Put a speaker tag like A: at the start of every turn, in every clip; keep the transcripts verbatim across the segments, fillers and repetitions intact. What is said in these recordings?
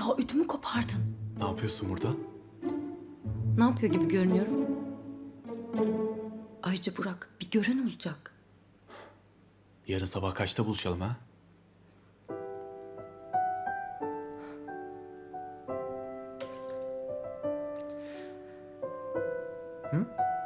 A: Ya ödümü kopardın.
B: Ne yapıyorsun burada?
A: Ne yapıyor gibi görünüyorum? Ayrıca Burak, bir gören olacak.
B: Yarın sabah kaçta buluşalım ha? Hı?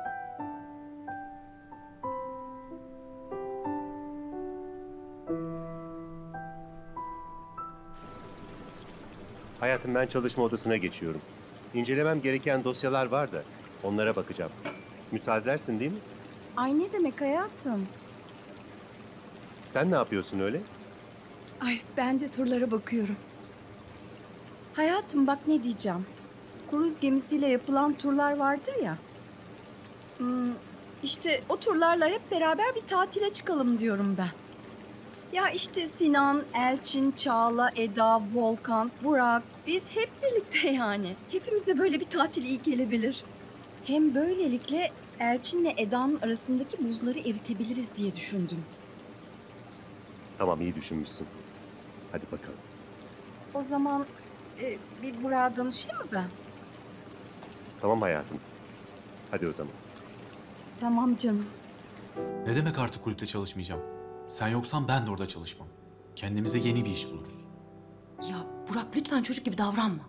C: Hayatım, ben çalışma odasına geçiyorum. İncelemem gereken dosyalar var da onlara bakacağım. Müsaade edersin değil mi?
D: Ay ne demek hayatım?
C: Sen ne yapıyorsun öyle?
D: Ay ben de turlara bakıyorum. Hayatım bak ne diyeceğim. Kruz gemisiyle yapılan turlar vardır ya. Hmm, işte o turlarla hep beraber bir tatile çıkalım diyorum ben. Ya işte Sinan, Elçin, Çağla, Eda, Volkan, Burak, biz hep birlikte yani. Hepimize böyle bir tatil iyi gelebilir. Hem böylelikle Elçin'le Eda'nın arasındaki buzları eritebiliriz diye düşündüm.
C: Tamam, iyi düşünmüşsün. Hadi bakalım.
D: O zaman e, bir Burak'a danışayım mı ben?
C: Tamam hayatım. Hadi o zaman.
D: Tamam canım.
B: Ne demek artık kulüpte çalışmayacağım? Sen yoksan ben de orada çalışmam. Kendimize yeni bir iş buluruz.
A: Ya Burak lütfen çocuk gibi davranma.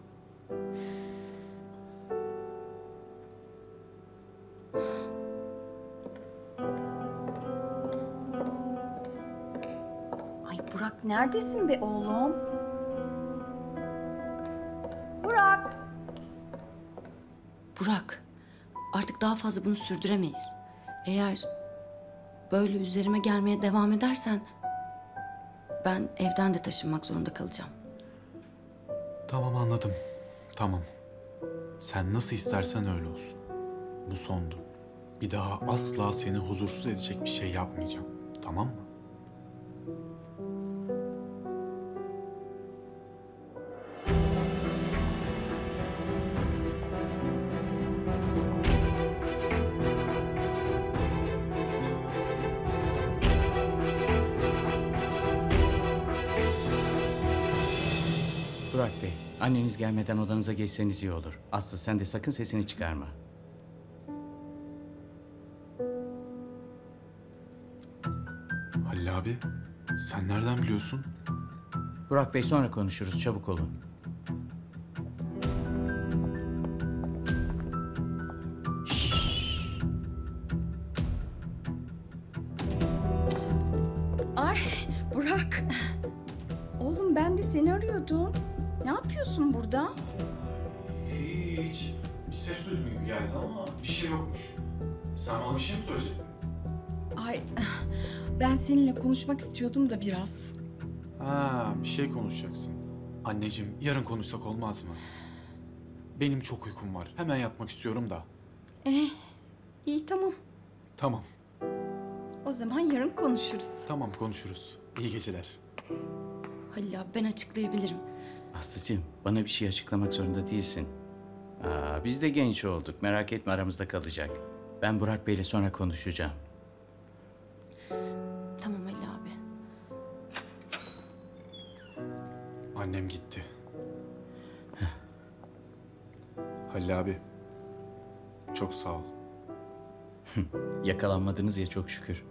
D: Ay Burak neredesin be oğlum? Burak!
A: Burak, artık daha fazla bunu sürdüremeyiz. Eğer böyle üzerime gelmeye devam edersen ben evden de taşınmak zorunda kalacağım.
B: Tamam, anladım. Tamam. Sen nasıl istersen öyle olsun. Bu sondu. Bir daha asla seni huzursuz edecek bir şey yapmayacağım. Tamam mı?
E: Burak Bey, anneniz gelmeden odanıza geçseniz iyi olur. Aslı sen de sakın sesini çıkarma.
B: Halil abi, sen nereden biliyorsun?
E: Burak Bey sonra konuşuruz, çabuk olun.
D: Ay Burak. Oğlum ben de seni arıyordum. Ne yapıyorsun burada?
B: Hiç. Bir ses duydum gibi geldi ama bir şey yokmuş. Sen bana bir şey mi söyleyecektin?
D: Ay ben seninle konuşmak istiyordum da biraz.
B: Ha, bir şey konuşacaksın. Anneciğim, yarın konuşsak olmaz mı? Benim çok uykum var. Hemen yatmak istiyorum da.
D: Eh, iyi tamam.
B: Tamam,
D: O zaman yarın konuşuruz.
B: tamam konuşuruz. İyi geceler.
A: Halil abi ben açıklayabilirim.
E: Aslıcığım, bana bir şey açıklamak zorunda değilsin. Aa, biz de genç olduk, merak etme aramızda kalacak. Ben Burak Bey'le sonra konuşacağım.
A: Tamam Halil abi.
B: Annem gitti. Halil abi, çok sağ ol.
E: Yakalanmadınız ya, çok şükür.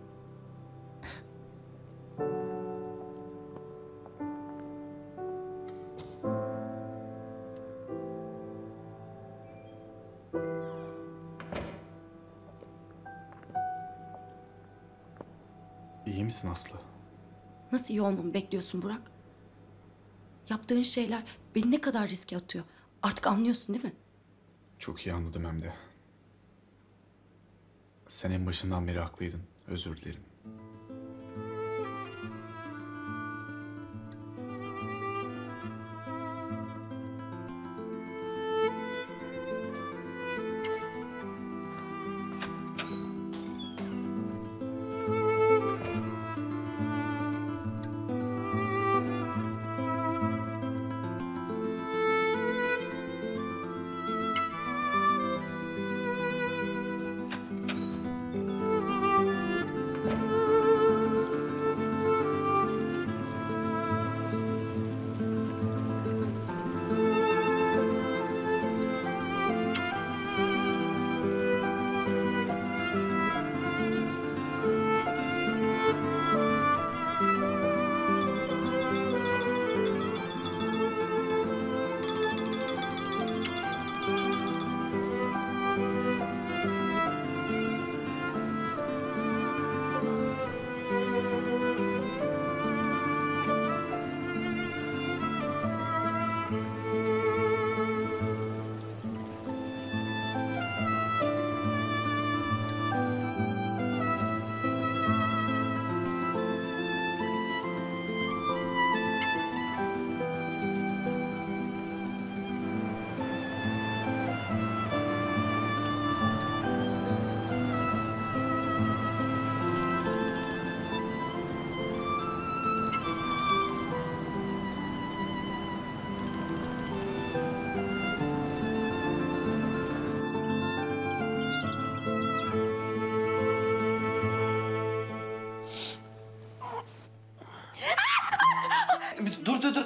B: İyi misin Aslı?
A: Nasıl iyi olmamı bekliyorsun Burak? Yaptığın şeyler beni ne kadar riske atıyor. Artık anlıyorsun değil mi?
B: Çok iyi anladım hem de. Sen en başından beri haklıydın. Özür dilerim.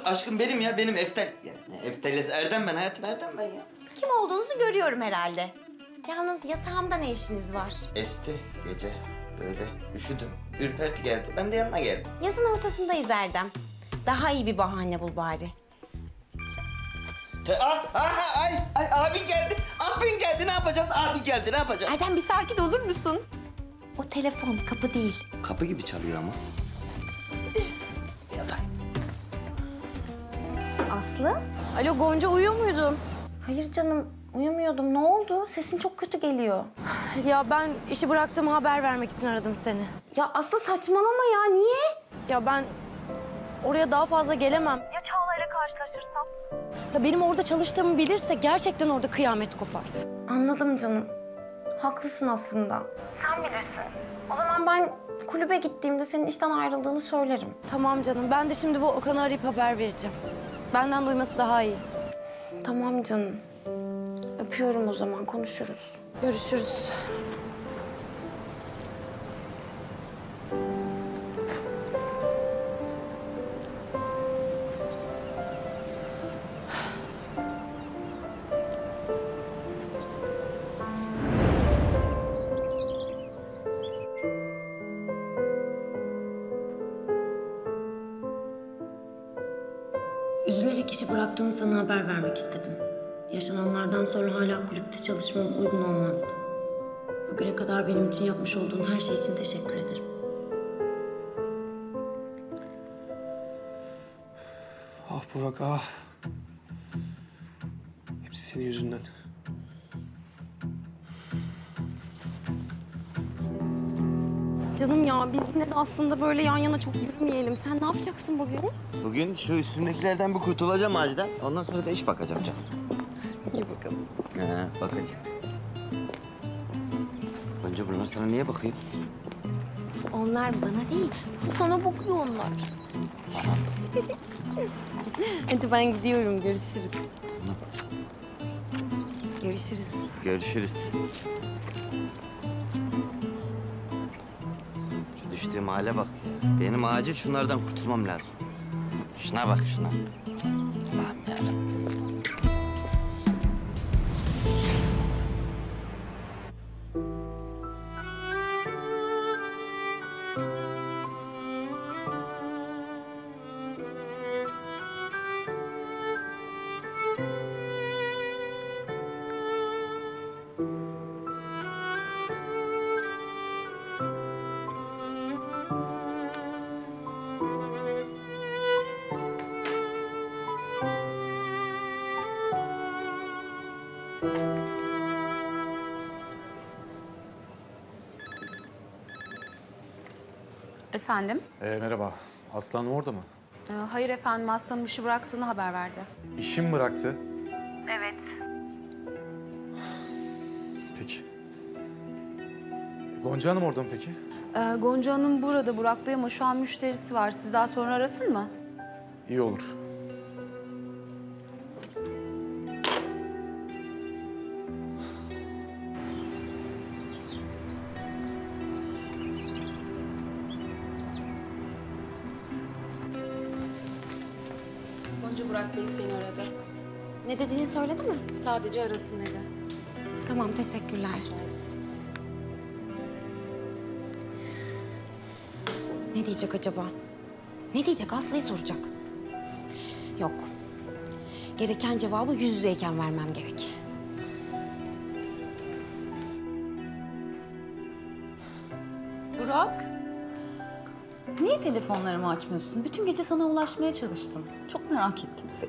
F: aşkım benim ya, benim Eftel. Ya, ne Eftel'les Erdem ben, hayatım Erdem ben ya.
G: Kim olduğunuzu görüyorum herhalde. Yalnız yatağımda ne işiniz var?
F: Esti gece böyle üşüdüm, ürperti geldi. Ben de yanına geldim.
G: Yazın ortasındayız Erdem. Daha iyi bir bahane bul bari.
F: Te ah, ah, ay, ay, abin geldi. Abin geldi, ne yapacağız? Abin geldi, ne yapacağız?
G: Erdem bir sakin olur musun? O telefon, kapı değil.
F: Kapı gibi çalıyor ama. Yatayım.
G: Aslı?
A: Alo Gonca, uyuyor muydun?
G: Hayır canım, uyumuyordum. Ne oldu? Sesin çok kötü geliyor.
A: Ya ben işi bıraktığımı haber vermek için aradım seni.
G: Ya Aslı saçmalama ya, niye?
A: Ya ben oraya daha fazla gelemem. Ya Çağla'yla karşılaşırsam? Ya benim orada çalıştığımı bilirse gerçekten orada kıyamet kopar.
G: Anladım canım. Haklısın aslında. Sen bilirsin. O zaman ben kulübe gittiğimde senin işten ayrıldığını söylerim.
A: Tamam canım, ben de şimdi bu Okan'ı arayıp haber vereceğim. Benden duyması daha iyi.
G: Tamam canım. Öpüyorum o zaman, konuşuruz.
A: Görüşürüz.
H: Üzülerek işi bıraktığımı sana haber vermek istedim. Yaşananlardan sonra hala kulüpte çalışmam uygun olmazdı. Bugüne kadar benim için yapmış olduğun her şey için teşekkür ederim.
I: Ah Burak ah. Hepsi senin yüzünden.
G: Canım ya, biz yine de aslında böyle yan yana çok yürümeyelim. Sen ne yapacaksın bugün?
F: Bugün şu üstümdekilerden bir kurtulacağım acilen. Ondan sonra da iş bakacağım canım.
G: İyi bakalım.
F: He, bakacağım. Önce bunlar sana niye bakayım?
G: Onlar bana değil, sana bakıyor onlar. Hadi ben gidiyorum, görüşürüz. Görüşürüz.
F: Görüşürüz. Şu düştüğüm hale bak ya. Benim acil şunlardan kurtulmam lazım. Şuna bak şuna. Allah'ım yarabbim.
J: Efendim?
B: Ee, merhaba. Aslı Hanım orada mı?
J: Ee, hayır efendim, Aslan'ın işi bıraktığını haber verdi.
B: İşim bıraktı.
J: Evet.
B: Peki. Gonca Hanım orada mı peki?
J: Ee, Gonca Hanım burada Burak Bey ama şu an müşterisi var. Siz daha sonra arasın mı?
B: İyi olur.
J: Gonca Burak Bey seni aradı.
G: Ne dediğini söyledi mi?
J: Sadece arasın dedi.
G: Tamam, teşekkürler. Ne diyecek acaba? Ne diyecek? Aslı'yı soracak. Yok. Gereken cevabı yüz yüzeyken vermem gerek.
J: Burak, niye telefonlarımı açmıyorsun? Bütün gece sana ulaşmaya çalıştım. Çok merak ettim seni.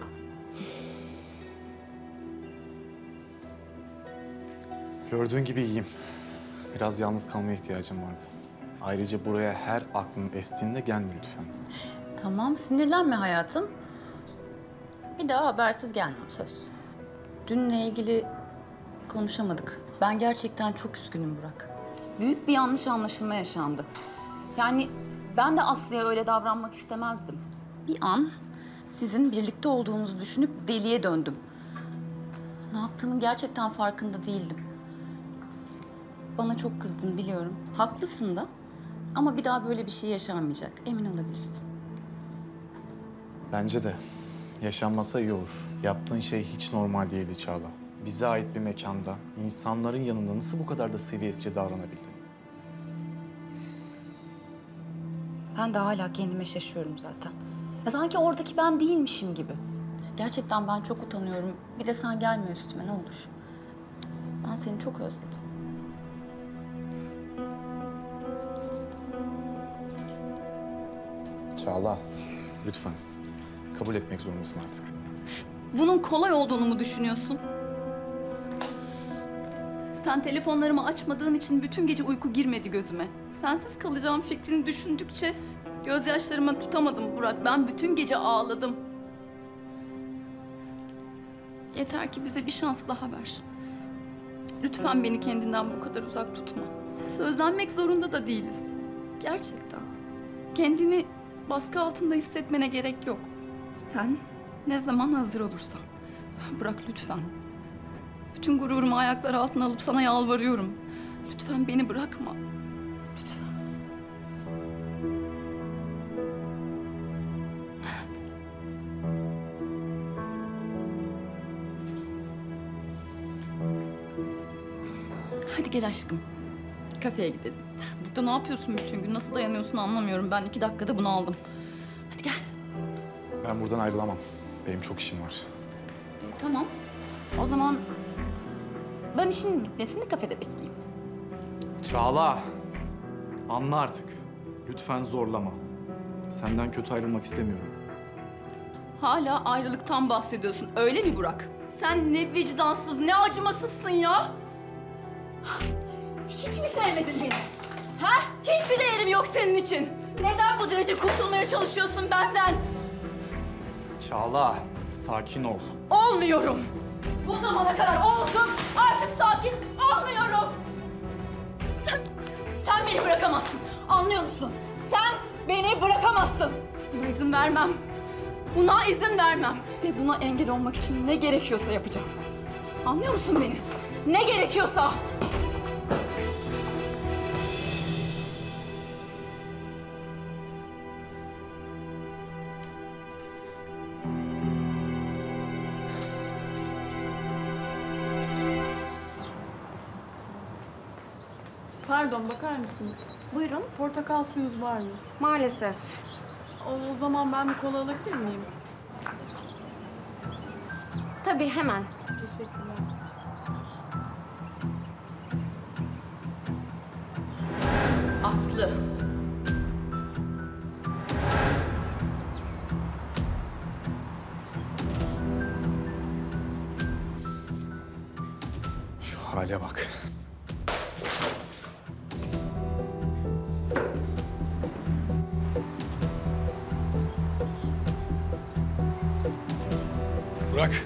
B: Gördüğün gibi iyiyim. Biraz yalnız kalmaya ihtiyacım vardı. Ayrıca buraya her aklın estiğinde gelme lütfen.
J: Tamam, sinirlenme hayatım. Bir daha habersiz gelmem, söz. Dünle ilgili konuşamadık. Ben gerçekten çok üzgünüm Burak. Büyük bir yanlış anlaşılma yaşandı. Yani ben de Aslı'ya öyle davranmak istemezdim. Bir an sizin birlikte olduğunuzu düşünüp deliye döndüm. Ne yaptığımın gerçekten farkında değildim. Bana çok kızdın biliyorum. Haklısın da. Ama bir daha böyle bir şey yaşanmayacak. Emin olabilirsin.
B: Bence de. Yaşanmasa iyi olur. Yaptığın şey hiç normal değildi Çağla. Bize ait bir mekanda, insanların yanında nasıl bu kadar da seviyesizce davranabildin?
J: Ben de hala kendime şaşıyorum zaten. Ya sanki oradaki ben değilmişim gibi. Gerçekten ben çok utanıyorum. Bir de sen gelme üstüme ne olur. Ben seni çok özledim.
B: Çağla, lütfen. Kabul etmek zorundasın artık.
J: Bunun kolay olduğunu mu düşünüyorsun? Sen telefonlarımı açmadığın için bütün gece uyku girmedi gözüme. Sensiz kalacağım fikrini düşündükçe gözyaşlarımı tutamadım Burak. Ben bütün gece ağladım. Yeter ki bize bir şans daha ver. Lütfen beni kendinden bu kadar uzak tutma. Sözlenmek zorunda da değiliz. Gerçekten. Kendini baskı altında hissetmene gerek yok. Sen ne zaman hazır olursan. Burak lütfen. Bütün gururumu ayaklar altına alıp sana yalvarıyorum. Lütfen beni bırakma. Lütfen. Hadi gel aşkım. Kafeye gidelim. Burada ne yapıyorsun bütün gün? Nasıl dayanıyorsun anlamıyorum. Ben iki dakikada bunu aldım. Hadi gel.
B: Ben buradan ayrılamam. Benim çok işim var.
J: E, tamam. O zaman ben işin bitmesini kafede bekleyeyim.
B: Çağla, anla artık. Lütfen zorlama. Senden kötü ayrılmak istemiyorum.
J: Hala ayrılıktan bahsediyorsun. Öyle mi Burak? Sen ne vicdansız, ne acımasızsın ya. Hiç mi sevmedin beni? Ha? Hiçbir değerim yok senin için. Neden bu derece kurtulmaya çalışıyorsun benden?
B: Çağla, sakin ol.
J: Olmuyorum. Bu zamana kadar oldum. Artık sakin olmuyorum. Sen, sen beni bırakamazsın. Anlıyor musun? Sen beni bırakamazsın. Buna izin vermem. Buna izin vermem. Ve buna engel olmak için ne gerekiyorsa yapacağım. Anlıyor musun beni? Ne gerekiyorsa.
K: Pardon, bakar mısınız?
G: Buyurun.
K: Portakal suyunuz var mı?
G: Maalesef.
K: O zaman ben bir kola alabilir miyim?
G: Tabii hemen.
K: Teşekkürler.
J: Aslı.
B: Şu hale bak.
I: Burak.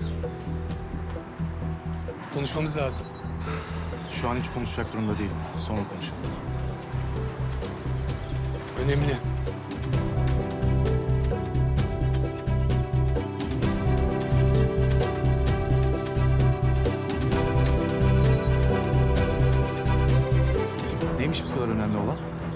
I: Konuşmamız lazım.
B: Şu an hiç konuşacak durumda değilim. Sonra konuşalım.
I: Önemli.
B: Neymiş bu kadar önemli olan?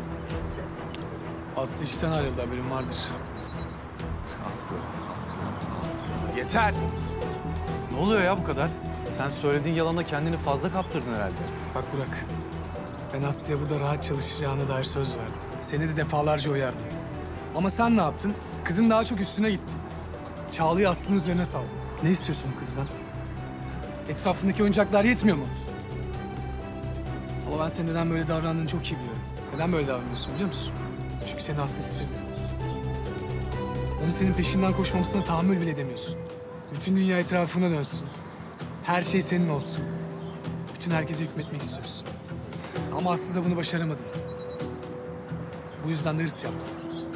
I: Aslı işten ayrıldı, haberin vardır.
B: Aslı, Aslı, Aslı. Yeter! Ne oluyor ya bu kadar? Sen söylediğin yalana kendini fazla kaptırdın herhalde.
I: Bak Burak, ben Aslı'ya burada rahat çalışacağına dair söz verdim. Seni de defalarca uyardım. Ama sen ne yaptın? Kızın daha çok üstüne gittin. Çağla'yı Aslı'nın üzerine saldın. Ne istiyorsun bu kızdan? Etrafındaki oyuncaklar yetmiyor mu? Ama ben senin neden böyle davrandığını çok iyi biliyorum. Neden böyle davranıyorsun biliyor musun? Çünkü seni Aslı istemiyor. Onun senin peşinden koşmamasına tahammül bile edemiyorsun. Bütün dünya etrafına dönsün. Her şey senin olsun. Bütün herkese hükmetmek istiyorsun. Ama aslında bunu başaramadın. Bu yüzden de hırs yaptın.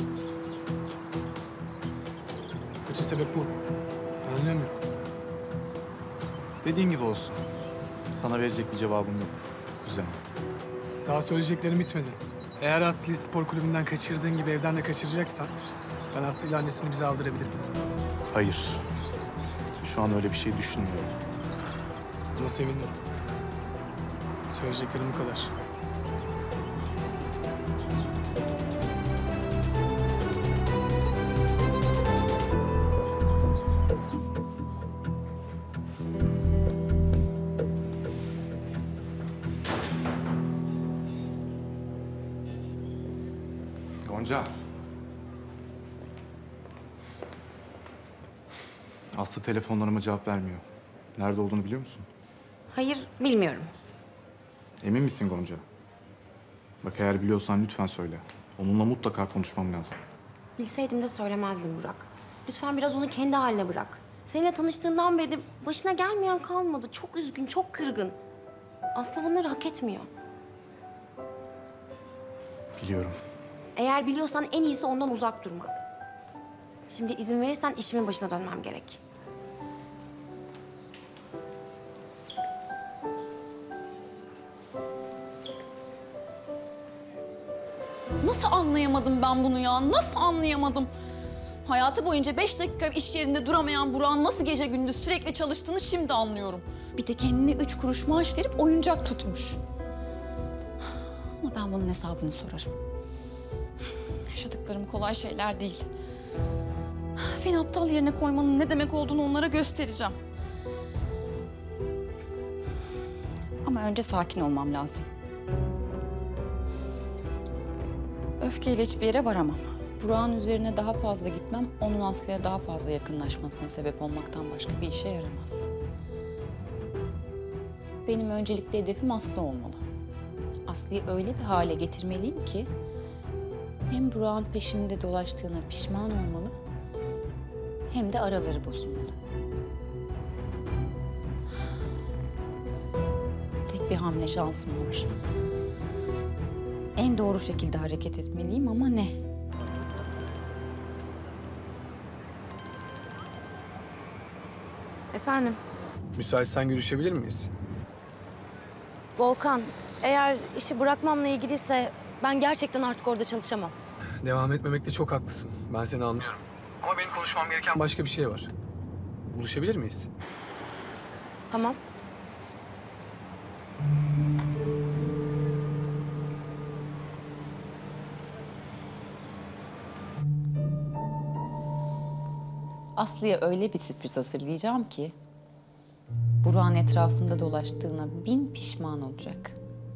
I: Bütün sebep bu. Anlıyor musun?
B: Dediğin gibi olsun. Sana verecek bir cevabım yok kuzen.
I: Daha söyleyeceklerim bitmedi. Eğer Aslı'yı spor kulübünden kaçırdığın gibi evden de kaçıracaksan... ...ben Aslı'yla annesini bize aldırabilirim.
B: Hayır. Şu an öyle bir şey düşünmüyorum.
I: Buna sevindim. Söyleyeceklerim bu kadar.
B: Gonca. Aslı telefonlarıma cevap vermiyor. Nerede olduğunu biliyor musun?
G: Hayır, bilmiyorum.
B: Emin misin Gonca? Bak eğer biliyorsan lütfen söyle. Onunla mutlaka konuşmam lazım.
G: Bilseydim de söylemezdim Burak. Lütfen biraz onu kendi haline bırak. Seninle tanıştığından beri başına gelmeyen kalmadı. Çok üzgün, çok kırgın. Aslı bunları hak etmiyor.
B: Biliyorum.
G: Eğer biliyorsan en iyisi ondan uzak durman. Şimdi izin verirsen işimin başına dönmem gerek.
J: Nasıl anlayamadım ben bunu ya? Nasıl anlayamadım? Hayatı boyunca beş dakika iş yerinde duramayan Burak'ın nasıl gece gündüz sürekli çalıştığını şimdi anlıyorum. Bir de kendine üç kuruş maaş verip oyuncak tutmuş. Ama ben bunun hesabını sorarım. Yaşadıklarım kolay şeyler değil. Beni aptal yerine koymanın ne demek olduğunu onlara göstereceğim. Ama önce sakin olmam lazım. Öfkeyle hiçbir yere varamam. Burak'ın üzerine daha fazla gitmem, onun Aslı'ya daha fazla yakınlaşmasına sebep olmaktan başka bir işe yaramaz. Benim öncelikli hedefim Aslı olmalı. Aslı'yı öyle bir hale getirmeliyim ki hem Burak'ın peşinde dolaştığına pişman olmalı hem de araları bozulmalı. Tek bir hamle şansım var. En doğru şekilde hareket etmeliyim ama ne?
G: Efendim,
I: Müsaitsen görüşebilir miyiz?
G: Volkan, eğer işi bırakmamla ilgiliyse ben gerçekten artık orada çalışamam.
I: Devam etmemekte çok haklısın. Ben seni anlıyorum. Ama benim konuşmam gereken başka bir şey var. Buluşabilir miyiz?
G: Tamam.
J: Aslı'ya öyle bir sürpriz hazırlayacağım ki Burak'ın etrafında dolaştığına bin pişman olacak.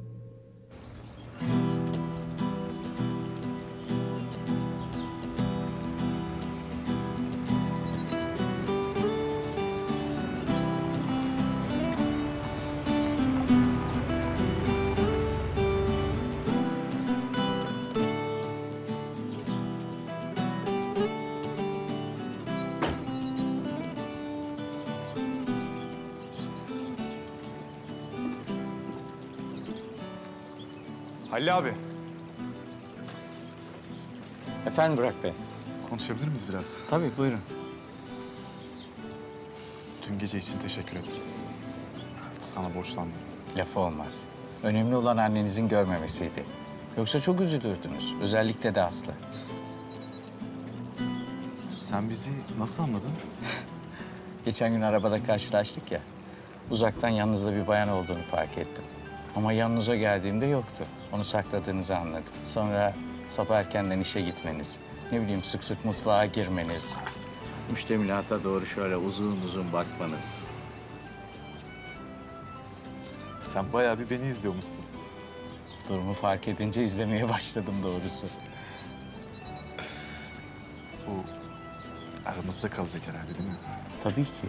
B: Halil abi.
E: Efendim Burak Bey.
B: Konuşabilir miyiz biraz?
E: Tabii buyurun.
B: Dün gece için teşekkür ederim. Sana borçlandım.
E: Lafı olmaz. Önemli olan annenizin görmemesiydi. Yoksa çok üzülürdünüz. Özellikle de Aslı.
B: Sen bizi nasıl anladın?
E: Geçen gün arabada karşılaştık ya. Uzaktan yanınızda bir bayan olduğunu fark ettim. Ama yanınıza geldiğimde yoktu. Onu sakladığınızı anladım. Sonra sabah erkenden işe gitmeniz, ne bileyim sık sık mutfağa girmeniz, müştemilata doğru şöyle uzun uzun bakmanız.
B: Sen bayağı bir beni izliyormuşsun.
E: Durumu fark edince izlemeye başladım doğrusu.
B: Bu aramızda kalacak herhalde değil mi?
E: Tabii ki.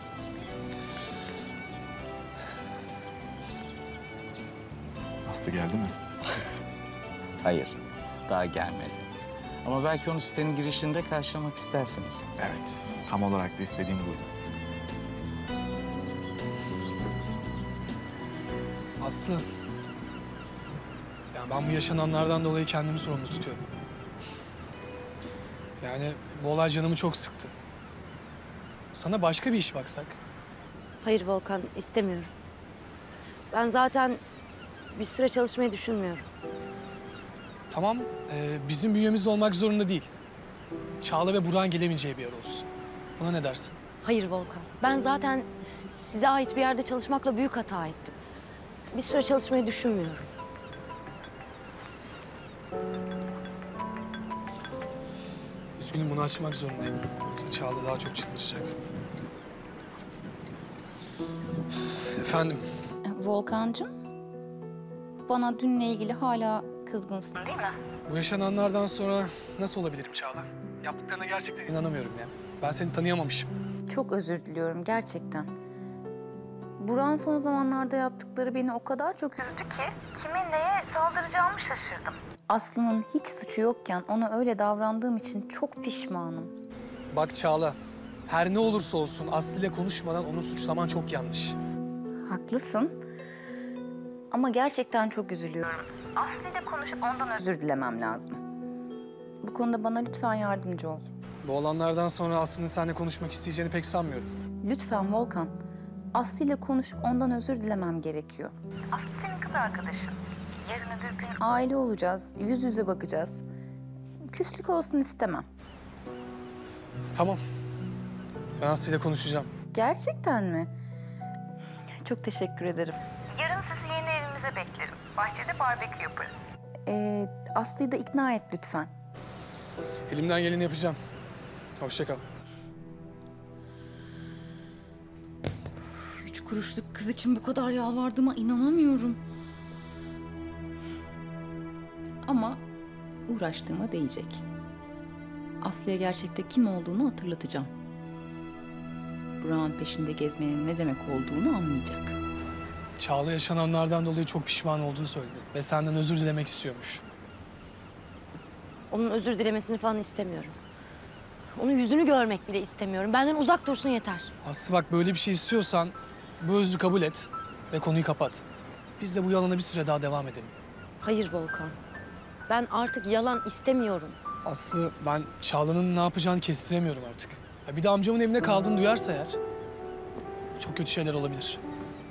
B: Aslı geldi mi?
E: Hayır, daha gelmedi. Ama belki onu sitenin girişinde karşılamak istersiniz.
B: Evet, tam olarak da istediğim buydu.
I: Aslı. Ya ben bu yaşananlardan dolayı kendimi sorumlu tutuyorum. Yani bu olay canımı çok sıktı. Sana başka bir iş baksak.
G: Hayır Volkan, istemiyorum. Ben zaten bir süre çalışmayı düşünmüyorum.
I: Tamam, e, bizim bünyemizde olmak zorunda değil. Çağla ve Burak'ın gelemeyeceği bir yer olsun. Buna ne dersin?
G: Hayır Volkan, ben zaten size ait bir yerde çalışmakla büyük hata ettim. Bir süre çalışmayı düşünmüyorum.
I: Üzgünüm, bunu açmak zorundayım. Yoksa Çağla daha çok çıldıracak. Efendim?
J: Volkancığım, bana dünle ilgili hala Kızgınsın değil mi?
I: Bu yaşananlardan sonra nasıl olabilirim Çağla? Yaptıklarına gerçekten inanamıyorum ya. Ben seni tanıyamamışım.
J: Çok özür diliyorum gerçekten. Burak'ın son zamanlarda yaptıkları beni o kadar çok üzdü ki kimin neye saldıracağımı şaşırdım. Aslı'nın hiç suçu yokken ona öyle davrandığım için çok pişmanım.
I: Bak Çağla, her ne olursa olsun Aslı ile konuşmadan onu suçlaman çok yanlış.
J: Haklısın. Ama gerçekten çok üzülüyorum. Aslı ile konuşup ondan özür dilemem lazım. Bu konuda bana lütfen yardımcı ol.
I: Bu olanlardan sonra Aslı'nın seninle konuşmak isteyeceğini pek sanmıyorum.
J: Lütfen Volkan. Aslı ile konuşup ondan özür dilemem gerekiyor. Aslı senin kız arkadaşın. Yarın öbür gün aile olacağız, yüz yüze bakacağız. Küslük olsun istemem.
I: Tamam. Ben Aslı ile konuşacağım.
J: Gerçekten mi? Çok teşekkür ederim. Yarın sizi yeni evimize beklerim. Bahçede barbekü yaparız. Ee, Aslı'yı da ikna et lütfen.
I: Elimden geleni yapacağım. Hoşça kal.
J: Üç kuruşluk kız için bu kadar yalvardığıma inanamıyorum. Ama uğraştığıma değecek. Aslı'ya gerçekte kim olduğunu hatırlatacağım. Burak'ın peşinde gezmenin ne demek olduğunu anlayacak.
I: Çağla yaşananlardan dolayı çok pişman olduğunu söyledi. Ve senden özür dilemek istiyormuş.
G: Onun özür dilemesini falan istemiyorum. Onun yüzünü görmek bile istemiyorum. Benden uzak dursun yeter.
I: Aslı bak böyle bir şey istiyorsan bu özrü kabul et ve konuyu kapat. Biz de bu yalana bir süre daha devam edelim.
G: Hayır Volkan. Ben artık yalan istemiyorum.
I: Aslı ben Çağla'nın ne yapacağını kestiremiyorum artık. Ya bir de amcamın evine kaldığını duyarsa eğer çok kötü şeyler olabilir.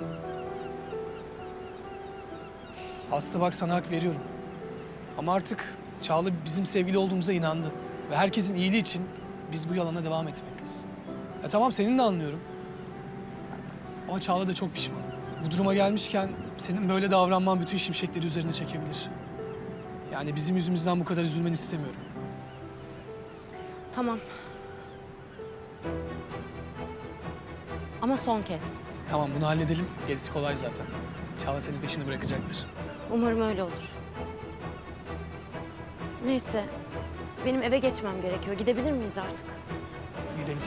I: Aslı bak sana hak veriyorum. Ama artık Çağla bizim sevgili olduğumuza inandı. Ve herkesin iyiliği için biz bu yalana devam etmeliyiz. Ya tamam senin de anlıyorum. Ama Çağla da çok pişman. Bu duruma gelmişken senin böyle davranman bütün şimşekleri üzerine çekebilir. Yani bizim yüzümüzden bu kadar üzülmeni istemiyorum.
G: Tamam. Ama son kez.
I: Tamam bunu halledelim. Gerisi kolay zaten. Çağla senin peşini bırakacaktır.
G: Umarım öyle olur. Neyse. Benim eve geçmem gerekiyor. Gidebilir miyiz artık?
I: Gidelim.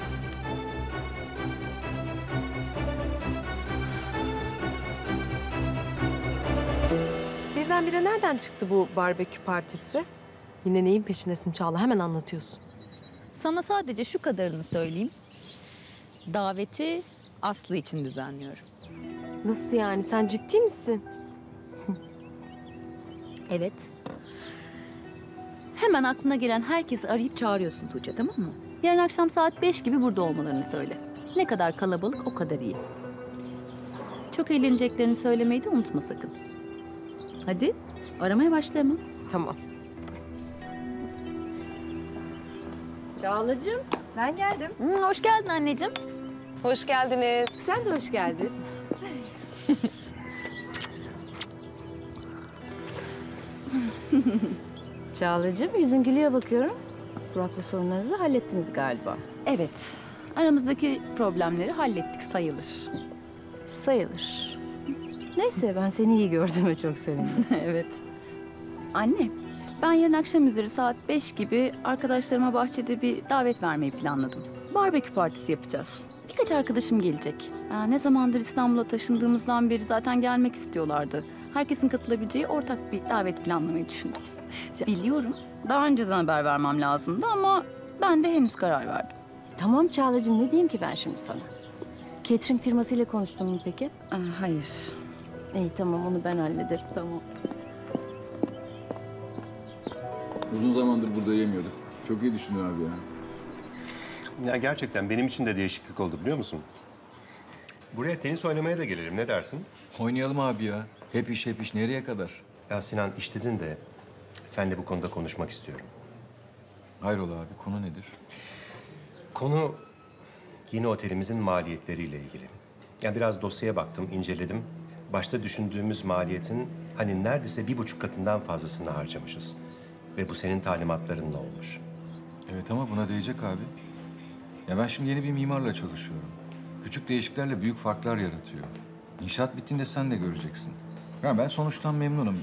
L: Birdenbire nereden çıktı bu barbekü partisi? Yine neyin peşindesin Çağla? Hemen anlatıyorsun.
M: Sana sadece şu kadarını söyleyeyim. Daveti Aslı için düzenliyorum.
L: Nasıl yani? Sen ciddi misin?
M: Evet. Hemen aklına gelen herkesi arayıp çağırıyorsun Tuğçe, tamam mı? Yarın akşam saat beş gibi burada olmalarını söyle. Ne kadar kalabalık o kadar iyi. Çok eğleneceklerini söylemeyi de unutma sakın. Hadi aramaya başla hemen.
L: Tamam.
D: Çağlacığım, ben geldim.
M: Hı, hoş geldin anneciğim.
L: Hoş geldiniz.
D: Sen de hoş geldin. Çağlacığım, yüzün gülüyor bakıyorum. Burak'la sorunlarınızı hallettiniz galiba.
M: Evet, aramızdaki problemleri hallettik sayılır.
D: Sayılır. Neyse, ben seni iyi gördüğüme çok sevindim.
M: Evet. Anne, ben yarın akşam üzeri saat beş gibi arkadaşlarıma bahçede bir davet vermeyi planladım. Barbekü partisi yapacağız. Birkaç arkadaşım gelecek. Ee, ne zamandır İstanbul'a taşındığımızdan beri zaten gelmek istiyorlardı. Herkesin katılabileceği ortak bir davet planlamayı düşündüm. Biliyorum, daha önceden haber vermem lazımdı ama ben de henüz karar verdim.
D: Tamam Çağlacığım, ne diyeyim ki ben şimdi sana? Catering firmasıyla konuştun mu peki?
M: Ee, hayır.
D: İyi tamam, onu ben hallederim.
M: Tamam.
N: Uzun zamandır burada yemiyorduk. Çok iyi düşündün abi ya.
C: Ya gerçekten benim için de değişiklik oldu biliyor musun? Buraya tenis oynamaya da gelirim. Ne dersin?
N: Oynayalım abi ya. Hep iş hep iş. Nereye kadar?
C: Ya Sinan iş dedin de seninle bu konuda konuşmak istiyorum.
N: Hayrola abi, konu nedir?
C: Konu yeni otelimizin maliyetleriyle ilgili. Ya biraz dosyaya baktım, inceledim. Başta düşündüğümüz maliyetin hani neredeyse bir buçuk katından fazlasını harcamışız. Ve bu senin talimatlarınla olmuş.
N: Evet ama buna değecek abi. Ya ben şimdi yeni bir mimarla çalışıyorum. Küçük değişikliklerle büyük farklar yaratıyor. İnşaat bittiğinde sen de göreceksin. Ya ben sonuçtan memnunum.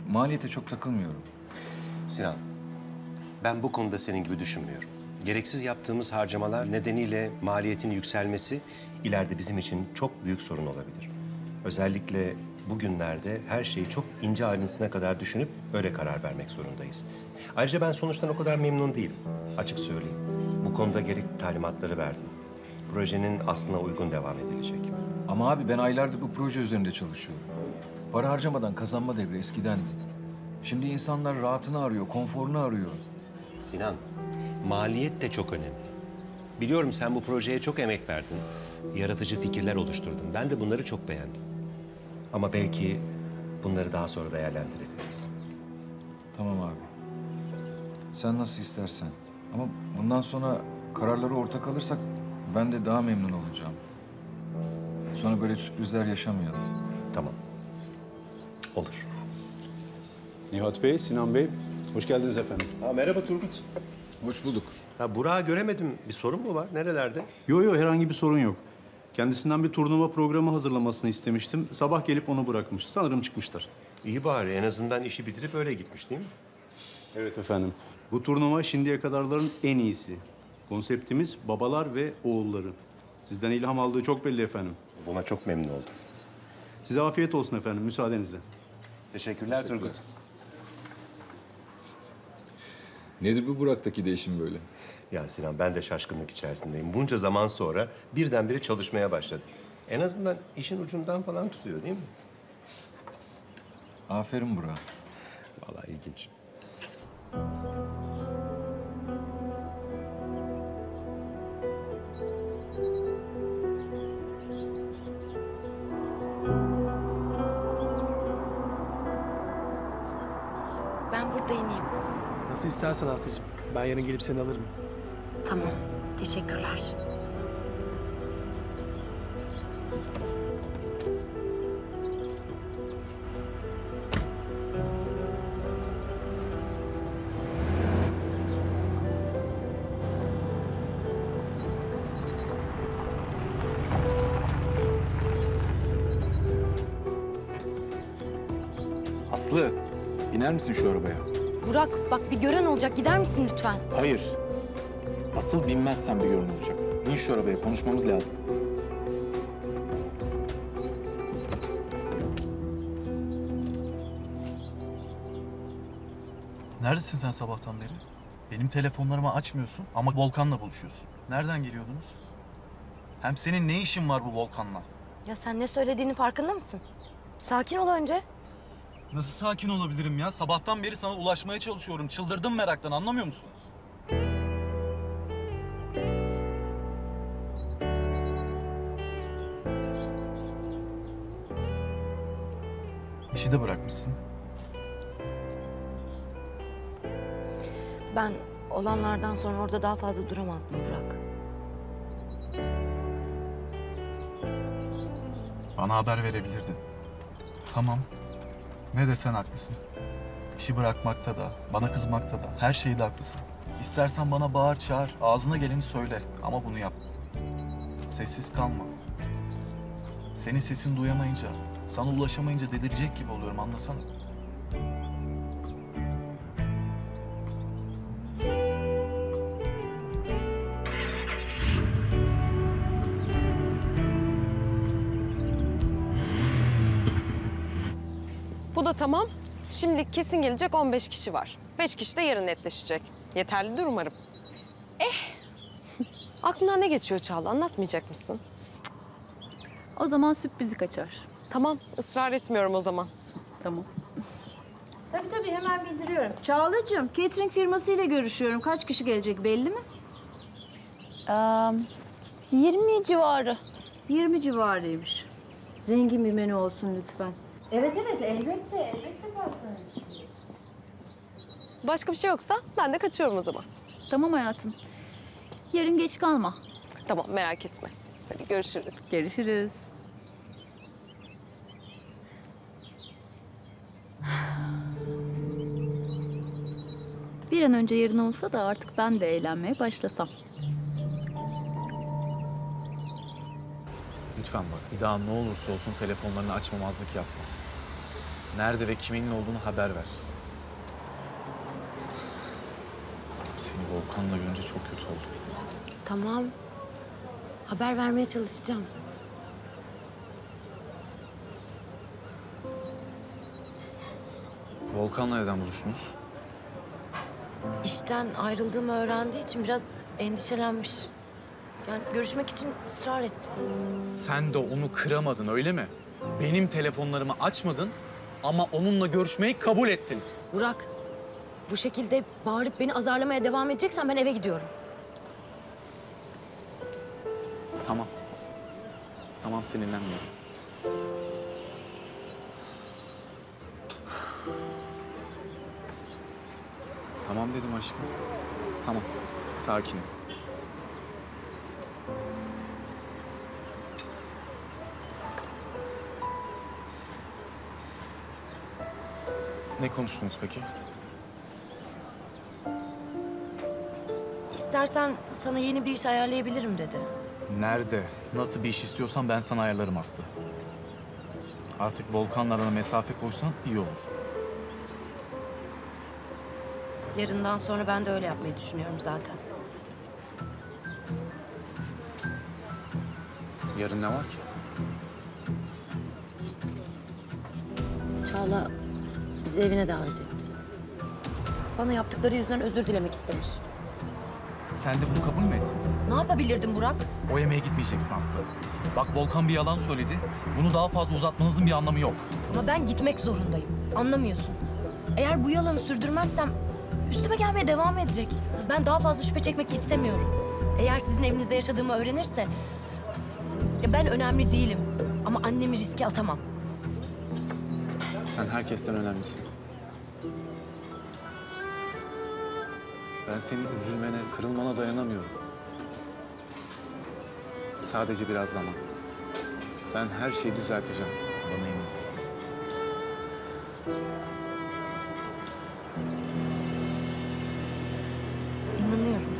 N: maliyete çok takılmıyorum.
C: Sinan, ben bu konuda senin gibi düşünmüyorum. Gereksiz yaptığımız harcamalar nedeniyle maliyetin yükselmesi ileride bizim için çok büyük sorun olabilir. Özellikle bugünlerde her şeyi çok ince ayrıntısına kadar düşünüp öyle karar vermek zorundayız. Ayrıca ben sonuçtan o kadar memnun değilim. Açık söyleyeyim. Bu konuda gerekli talimatları verdim. Projenin aslına uygun devam edilecek.
N: Ama abi ben aylardır bu proje üzerinde çalışıyorum. Para harcamadan kazanma devri eskidendi. Şimdi insanlar rahatını arıyor, konforunu arıyor.
C: Sinan, maliyet de çok önemli. Biliyorum sen bu projeye çok emek verdin. Yaratıcı fikirler oluşturdun. Ben de bunları çok beğendim. Ama belki bunları daha sonra değerlendirebiliriz.
N: Tamam abi. Sen nasıl istersen. Ama bundan sonra kararları ortak alırsak ben de daha memnun olacağım. Sonra böyle sürprizler yaşamayalım.
C: Tamam. Olur.
O: Nihat Bey, Sinan Bey, hoş geldiniz efendim.
C: Ha, merhaba Turgut.
N: Hoş bulduk.
C: Ya Burak'ı göremedim. Bir sorun mu var? Nerelerde?
O: Yok yok, herhangi bir sorun yok. Kendisinden bir turnuva programı hazırlamasını istemiştim. Sabah gelip onu bırakmış. Sanırım çıkmışlar.
C: İyi bari. En azından işi bitirip öyle gitmiş değil mi?
O: Evet efendim. Bu turnuva şimdiye kadarların en iyisi. Konseptimiz babalar ve oğulları. Sizden ilham aldığı çok belli efendim.
C: Buna çok memnun oldum.
O: Size afiyet olsun efendim, müsaadenizle.
C: Teşekkürler, Teşekkürler. Turgut.
N: Nedir bu Burak'taki değişim böyle?
C: Ya Sinan, ben de şaşkınlık içerisindeyim. Bunca zaman sonra birdenbire çalışmaya başladı. En azından işin ucundan falan tutuyor değil mi?
N: Aferin Burak.
C: Vallahi ilginç.
H: Ben burada ineyim.
I: Nasıl istersen Aslı'cığım. Ben yarın gelip seni alırım.
H: Tamam. Teşekkürler.
B: Aslı, iner misin şu arabaya?
G: Burak bak bir gören olacak. Gider misin lütfen?
B: Hayır. Asıl binmezsen bir görün olacak. Bin şu arabaya, konuşmamız lazım.
P: Neredesin sen sabahtan beri? Benim telefonlarımı açmıyorsun ama Volkan'la buluşuyorsun. Nereden geliyordunuz? Hem senin ne işin var bu Volkan'la?
G: Ya sen ne söylediğinin farkında mısın? Sakin ol önce.
P: Nasıl sakin olabilirim ya? Sabahtan beri sana ulaşmaya çalışıyorum. Çıldırdım meraktan, anlamıyor musun? İşi de bırakmışsın.
G: Ben olanlardan sonra orada daha fazla duramazdım Burak.
P: Bana haber verebilirdin. Tamam. Ne desen haklısın. İşi bırakmakta da, bana kızmakta da, her şeyde haklısın. İstersen bana bağır çağır, ağzına geleni söyle ama bunu yap. Sessiz kalma. Senin sesini duyamayınca, sana ulaşamayınca delirecek gibi oluyorum, anlasana.
L: Bu da tamam. Şimdi kesin gelecek on beş kişi var. Beş kişi de yarın netleşecek. Yeterlidir umarım. Eh. Aklına ne geçiyor Çağla? Anlatmayacak mısın?
M: O zaman sürprizi kaçar.
L: Tamam, ısrar etmiyorum o zaman.
M: Tamam.
Q: Tabii tabii hemen bildiriyorum. Çağlacığım, catering firmasıyla görüşüyorum. Kaç kişi gelecek belli mi?
M: Um, yirmi civarı.
Q: yirmi civarıymış. Zengin bir menü olsun lütfen. Evet evet elbette, elbette personel.
L: Başka bir şey yoksa ben de kaçıyorum o zaman.
M: Tamam hayatım. Yarın geç kalma.
L: Tamam, merak etme. Hadi görüşürüz.
M: Görüşürüz. Bir an önce yarın olsa da artık ben de eğlenmeye başlasam.
B: Lütfen bak, bir daha ne olursa olsun telefonlarını açmamazlık yapma. Nerede ve kiminle olduğunu haber ver. Seni Volkan'la görünce çok kötü oldum.
G: Tamam. Haber vermeye çalışacağım.
B: Volkan'la neden buluştunuz?
G: İşten ayrıldığımı öğrendiği için biraz endişelenmiş. Yani görüşmek için ısrar etti.
B: Sen de onu kıramadın öyle mi? Benim telefonlarımı açmadın ama onunla görüşmeyi kabul ettin.
G: Burak, bu şekilde bağırıp beni azarlamaya devam edeceksen ben eve gidiyorum.
B: Tamam. Tamam, sinirlenmiyorum. Tamam dedim aşkım. Tamam, sakinim. Ne konuştunuz peki?
G: İstersen sana yeni bir iş ayarlayabilirim dedi.
B: Nerede, nasıl bir iş istiyorsan ben sana ayarlarım Aslı. Artık Volkan'la arana mesafe koysan iyi olur.
G: Yarından sonra ben de öyle yapmayı düşünüyorum zaten.
B: Yarın ne var ki?
G: Çağla bizi evine davet etti. Bana yaptıkları yüzünden özür dilemek istemiş.
B: Sen de bunu kabul mü ettin?
G: Ne yapabilirdim Burak?
B: O yemeğe gitmeyeceksin Aslı. Bak Volkan bir yalan söyledi. Bunu daha fazla uzatmanızın bir anlamı yok.
G: Ama ben gitmek zorundayım. Anlamıyorsun. Eğer bu yalanı sürdürmezsem üstüme gelmeye devam edecek. Ben daha fazla şüphe çekmek istemiyorum. Eğer sizin evinizde yaşadığımı öğrenirse... ya ben önemli değilim. Ama annemi riske atamam.
B: Sen herkesten önemlisin. Ben senin üzülmene, kırılmana dayanamıyorum. Sadece biraz zaman. Ben her şeyi düzelteceğim. Bana inan.
G: İnanıyorum.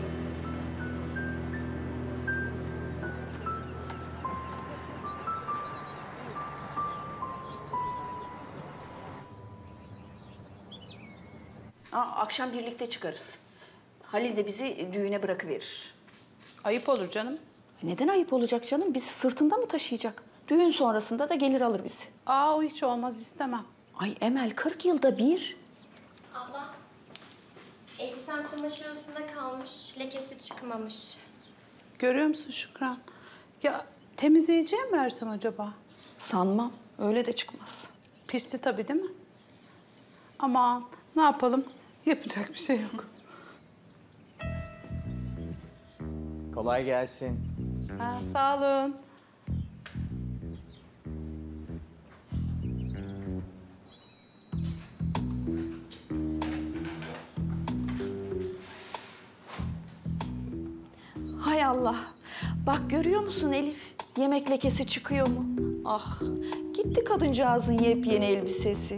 Q: Aa, akşam birlikte çıkarız. Halil de bizi düğüne bırakıverir.
R: Ayıp olur canım.
Q: Neden ayıp olacak canım? Bizi sırtında mı taşıyacak? Düğün sonrasında da gelir alır bizi.
R: Aa, o hiç olmaz, istemem.
Q: Ay Emel, kırk yılda bir.
S: Abla, elbisen çamaşır odasında kalmış, lekesi çıkmamış.
R: Görüyor musun Şükran? Ya temizleyiciye mi versem acaba?
Q: Sanmam, öyle de çıkmaz.
R: Pisti tabii değil mi? Aman ne yapalım? Yapacak bir şey yok.
E: Kolay gelsin.
R: Ha, sağ olun.
Q: Hay Allah. Bak görüyor musun Elif? Yemek lekesi çıkıyor mu? Ah, gitti kadıncağızın yepyeni elbisesi.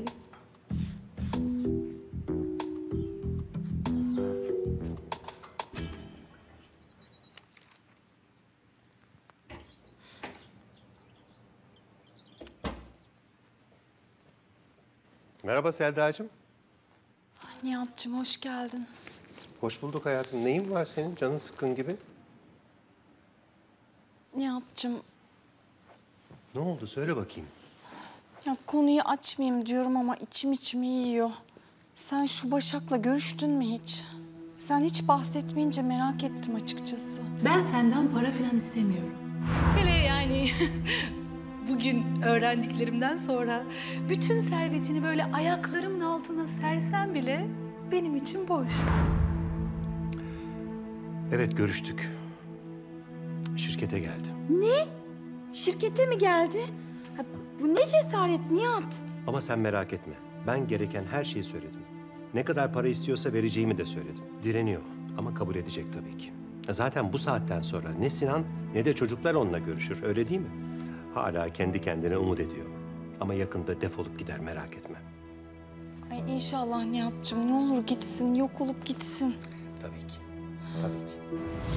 C: Merhaba Selda'cığım.
T: Nihat'cığım hoş geldin.
C: Hoş bulduk hayatım. Neyin var senin? Canın sıkkın gibi.
T: Nihat'cığım
C: Ne oldu? Söyle bakayım.
T: ya konuyu açmayayım diyorum ama içim içimi yiyor. Sen şu Başak'la görüştün mü hiç? Sen hiç bahsetmeyince merak ettim açıkçası.
U: Ben senden para falan istemiyorum. Hele yani bugün öğrendiklerimden sonra bütün servetini böyle ayaklarımın altına sersen bile benim için boş.
C: Evet, görüştük. Şirkete geldi.
T: Ne? Şirkete mi geldi? Ha, bu ne cesaret Nihat?
C: Ama sen merak etme. Ben gereken her şeyi söyledim. Ne kadar para istiyorsa vereceğimi de söyledim. Direniyor ama kabul edecek tabii ki. Zaten bu saatten sonra ne Sinan ne de çocuklar onunla görüşür, öyle değil mi? Hala kendi kendine umut ediyor. Ama yakında defolup gider, merak etme.
T: Ay inşallah Nihat'cığım ne olur gitsin, yok olup gitsin.
C: Tabii ki, tabii ki.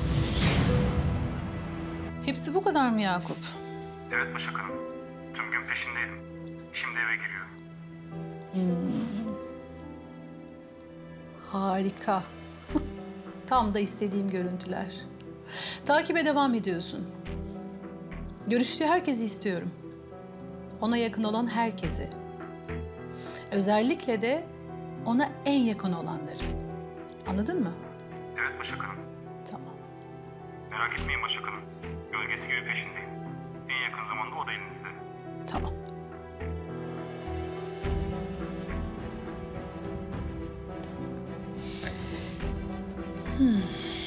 R: Hepsi bu kadar mı Yakup?
V: Evet Başak Hanım. Tüm gün peşindeydim. Şimdi eve giriyorum.
U: Harika. Tam da istediğim görüntüler. Takibe devam ediyorsun. Görüştüğü herkesi istiyorum. Ona yakın olan herkesi. Özellikle de ona en yakın olanları. Anladın mı?
A: Evet Başak Hanım.
U: Tamam.
A: Merak etmeyin Başak Hanım. Gölgesi gibi peşindeyim. En yakın zamanda o da elinizde.
U: Tamam. Hmm.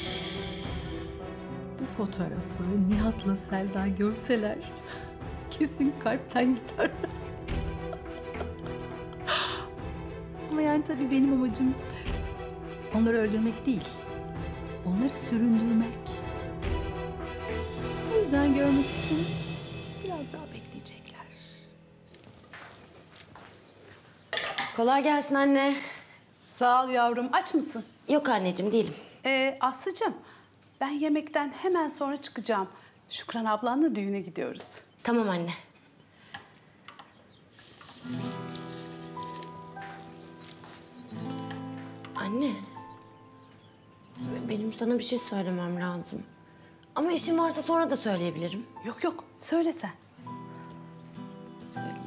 U: Bu fotoğrafı Nihat'la Selda görseler kesin kalpten gider. Ama yani tabii benim amacım onları öldürmek değil, onları süründürmek. O yüzden görmek için biraz daha bekleyecekler.
H: Kolay gelsin anne.
U: Sağ ol yavrum. Aç mısın?
H: Yok anneciğim, değilim.
U: Ee, Aslı'cığım, ben yemekten hemen sonra çıkacağım. Şükran ablanla düğüne gidiyoruz.
H: Tamam anne. Anne. Benim sana bir şey söylemem lazım. Ama işim varsa sonra da söyleyebilirim.
U: Yok yok, söyle sen.
H: Söyleyeyim.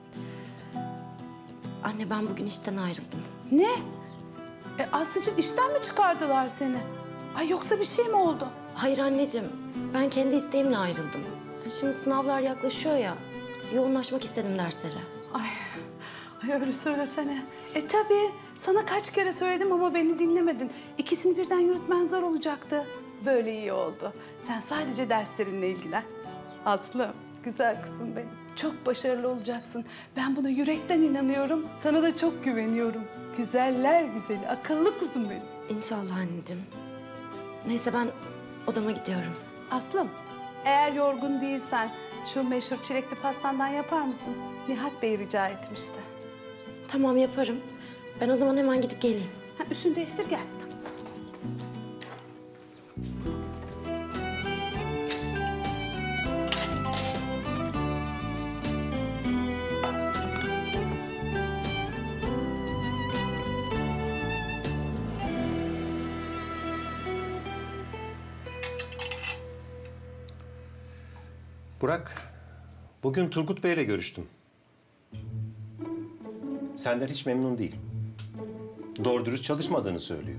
H: Anne, ben bugün işten ayrıldım.
U: Ne? E, Aslı'cığım, işten mi çıkardılar seni? Ay, yoksa bir şey mi oldu?
H: Hayır anneciğim, ben kendi isteğimle ayrıldım. Şimdi sınavlar yaklaşıyor ya, yoğunlaşmak istedim derslere.
U: Ay, ay öyle söylesene. E tabii, sana kaç kere söyledim ama beni dinlemedin. İkisini birden yürütmen zor olacaktı. Böyle iyi oldu. Sen sadece derslerinle ilgilen. Aslı, güzel kızım benim. Çok başarılı olacaksın. Ben buna yürekten inanıyorum. Sana da çok güveniyorum. Güzeller güzeli, akıllı kuzum benim.
H: İnşallah anneciğim. Neyse, ben odama gidiyorum.
U: Aslım, eğer yorgun değilsen şu meşhur çilekli pastandan yapar mısın? Nihat Bey rica etmişti.
H: Tamam, yaparım. Ben o zaman hemen gidip geleyim.
U: Ha, üstünü değiştir, gel.
C: Burak, bugün Turgut Bey'le görüştüm. Senden hiç memnun değil. Doğru dürüst çalışmadığını söylüyor.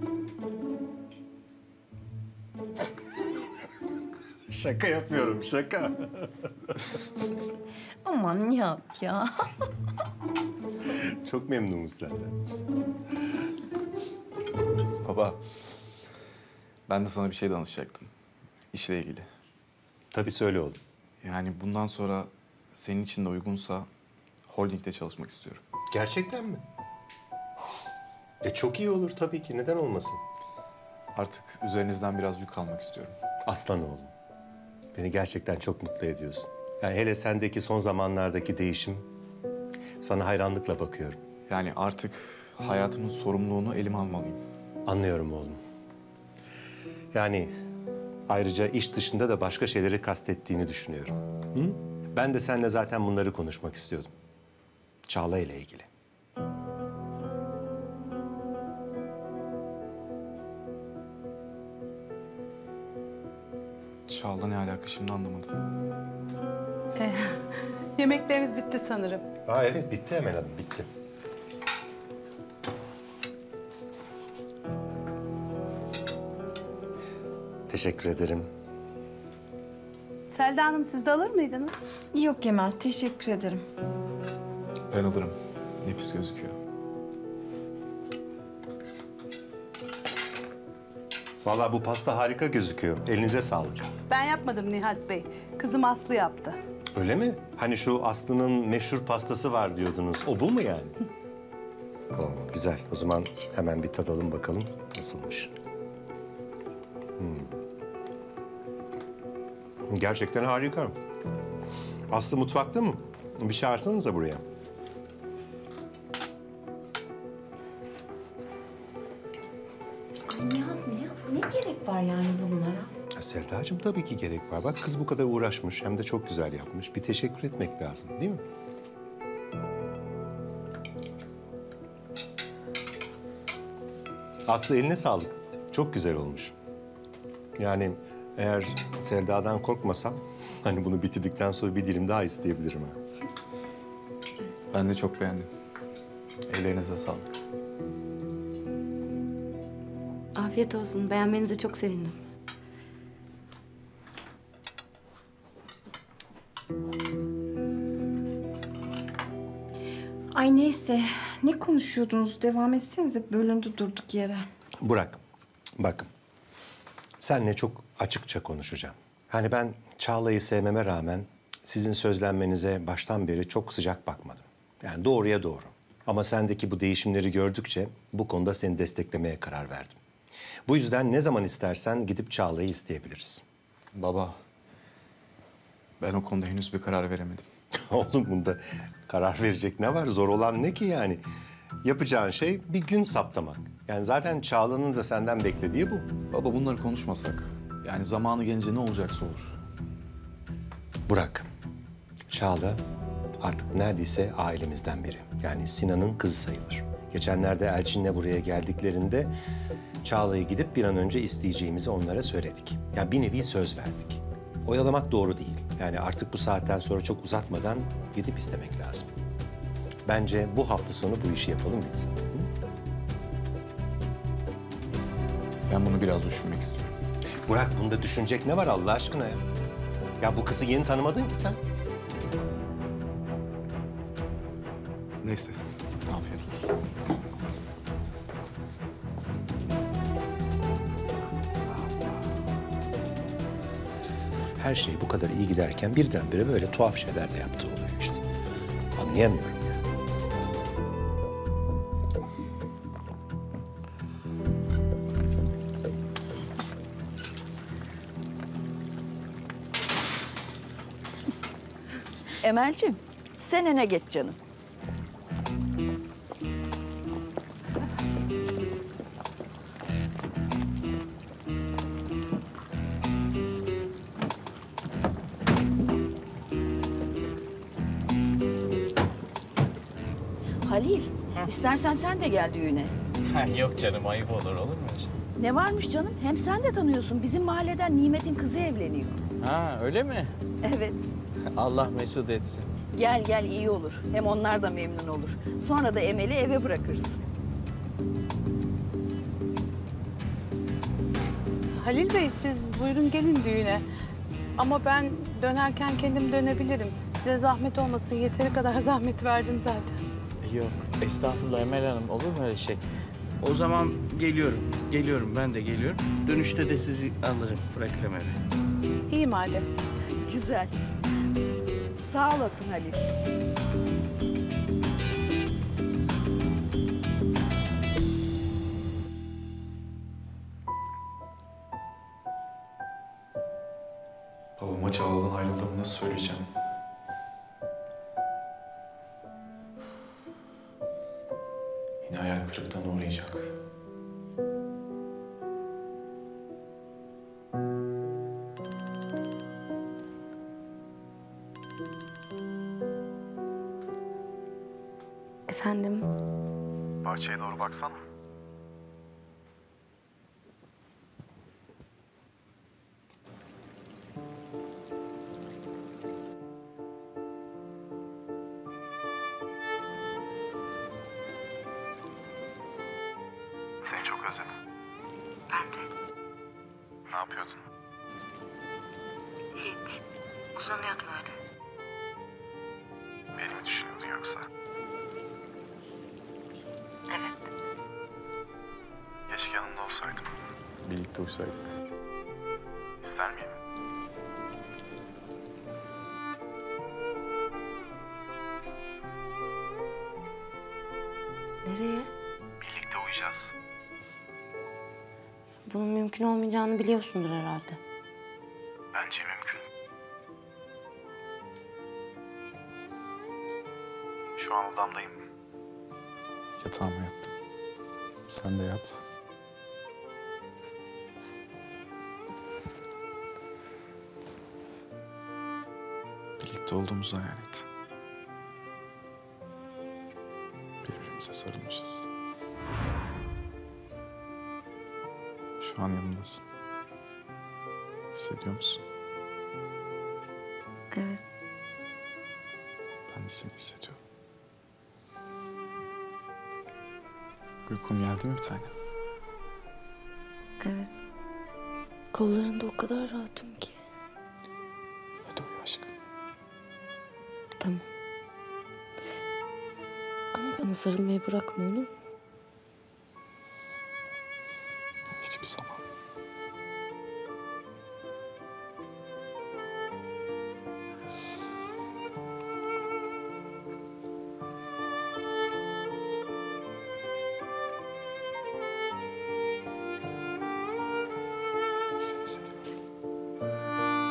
C: Şaka yapıyorum, şaka.
D: Aman Nihat ya.
C: Çok memnunum senden.
B: Baba, ben de sana bir şey danışacaktım. İşle ilgili.
C: Tabii, söyle oğlum.
B: Yani bundan sonra senin için de uygunsa holdingde çalışmak istiyorum.
C: Gerçekten mi? E çok iyi olur tabii ki. Neden olmasın?
B: Artık üzerinizden biraz yük almak istiyorum.
C: Aslan oğlum. Beni gerçekten çok mutlu ediyorsun. Yani hele sendeki son zamanlardaki değişim, sana hayranlıkla bakıyorum.
B: Yani artık hayatımın sorumluluğunu elime almalıyım.
C: Anlıyorum oğlum. Yani ayrıca iş dışında da başka şeyleri kastettiğini düşünüyorum. Hı? Ben de seninle zaten bunları konuşmak istiyordum. Çağla ile ilgili.
B: Çağla ne alaka şimdi anlamadım.
U: Ee, yemekleriniz bitti sanırım.
C: Aa evet, bitti Emel Hanım, bitti. Teşekkür ederim.
U: Selda Hanım, siz de alır mıydınız?
D: Yok Kemal, teşekkür ederim.
B: Ben alırım. Nefis gözüküyor.
C: Vallahi bu pasta harika gözüküyor. Elinize sağlık.
U: Ben yapmadım Nihat Bey. Kızım Aslı yaptı.
C: Öyle mi? Hani şu Aslı'nın meşhur pastası var diyordunuz. O bu mu yani? Oo, güzel. O zaman hemen bir tadalım bakalım nasılmış. Hmm. Gerçekten harika. Aslı mutfakta mı? Bir çağırsanıza buraya.
D: Ay Nihat, Nihat ne gerek var yani bunlara?
C: Ya Selda'cığım, tabii ki gerek var. Bak, kız bu kadar uğraşmış, hem de çok güzel yapmış. Bir teşekkür etmek lazım, değil mi? Aslı eline sağlık. Çok güzel olmuş. Yani eğer Selda'dan korkmasam hani bunu bitirdikten sonra bir dilim daha isteyebilirim ha.
B: Ben de çok beğendim. Ellerinize sağlık.
H: Afiyet olsun. Beğenmenize çok sevindim.
D: Ay neyse. Ne konuşuyordunuz? Devam etsenize. Bölündü durduk yere.
C: Burak, bak. Seninle çok açıkça konuşacağım. Hani ben Çağla'yı sevmeme rağmen sizin sözlenmenize baştan beri çok sıcak bakmadım. Yani doğruya doğru. Ama sendeki bu değişimleri gördükçe bu konuda seni desteklemeye karar verdim. Bu yüzden ne zaman istersen gidip Çağla'yı isteyebiliriz.
B: Baba, ben o konuda henüz bir karar veremedim.
C: Oğlum bunda karar verecek ne var? Zor olan ne ki yani? Yapacağın şey bir gün saptamak. Yani zaten Çağla'nın da senden beklediği bu.
B: Baba bunları konuşmasak. Yani zamanı gelince ne olacaksa olur.
C: Burak, Çağla artık neredeyse ailemizden biri. Yani Sinan'ın kızı sayılır. Geçenlerde Elçin'le buraya geldiklerinde Çağla'yı gidip bir an önce isteyeceğimizi onlara söyledik. Yani bir nevi söz verdik. Oyalamak doğru değil. Yani artık bu saatten sonra çok uzatmadan gidip istemek lazım. Bence bu hafta sonu bu işi yapalım bitsin. Hı?
B: Ben bunu biraz düşünmek istiyorum.
C: Burak, bunda düşünecek ne var Allah aşkına ya? Ya bu kızı yeni tanımadın ki sen.
B: Neyse, afiyet olsun.
C: Her şey bu kadar iyi giderken birdenbire böyle tuhaf şeyler de yaptığı oluyor işte. Anlayamıyorum ya.
Q: Emel'ciğim, sen öne geç canım. Halil, istersen sen de gel düğüne.
E: Yok canım, ayıp olur, olur mu?
Q: Ne varmış canım? Hem sen de tanıyorsun. Bizim mahalleden Nimet'in kızı evleniyor.
E: Ha, öyle mi?
Q: Evet.
E: Allah mesut etsin.
Q: Gel gel, iyi olur. Hem onlar da memnun olur. Sonra da Emel'i eve bırakırız.
R: Halil Bey, siz buyurun gelin düğüne. Ama ben dönerken kendim dönebilirim. Size zahmet olmasın. Yeteri kadar zahmet verdim zaten.
E: Yok, estağfurullah Emel Hanım, olur mu öyle şey? O zaman geliyorum, geliyorum, ben de geliyorum. Dönüşte de sizi alırım, bırakırım eve.
R: İyi madem.
Q: Güzel. Sağ olasın Halil.
B: Babama Çağla'dan ayrıldığımı nasıl söyleyeceğim? Yine hayal kırıklığına uğrayacak.
H: Efendim?
A: Bahçeye doğru baksana. Seni çok özledim.
H: Ben de.
A: Ne yapıyordun?
H: Hiç. Uzanıyordum öyle.
A: Beni mi düşünüyordun yoksa?
H: Evet.
A: Keşke yanımda olsaydım.
B: Birlikte uysaydık.
A: İster miydin?
H: Nereye?
A: Birlikte uyuyacağız.
H: Bunun mümkün olmayacağını biliyorsundur herhalde.
A: Bence mümkün. Şu an odamdayım.
B: Yatağıma yattım. Sen de yat. Birlikte olduğumuzu hayal et. Birbirimize sarılmışız.
P: Şu an yanımdasın. Hissediyor musun?
H: Evet.
P: Ben de seni hissediyorum. Uykun geldi mi bir tane?
H: Evet. Kollarında o kadar rahatım ki.
P: Hadi uyu aşkım.
H: Tamam. Ama bana sarılmayı bırakma, olur mu?
P: Hiçbir zaman. Seni seviyorum.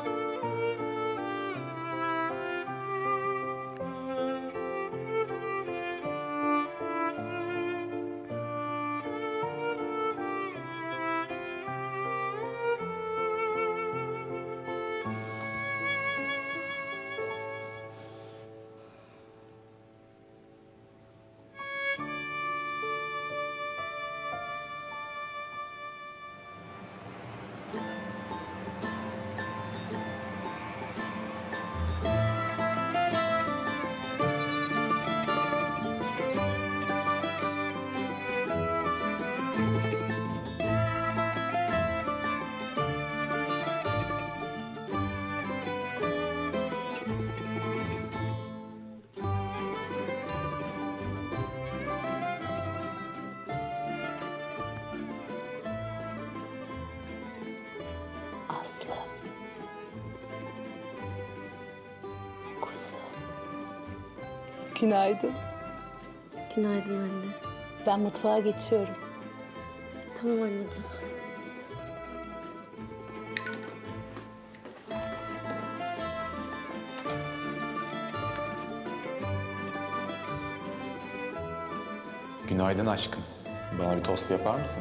H: Aslı. Kuzum.
R: Günaydın.
H: Günaydın anne.
R: Ben mutfağa geçiyorum.
H: Tamam anneciğim.
B: Günaydın aşkım. Bana bir tost yapar mısın?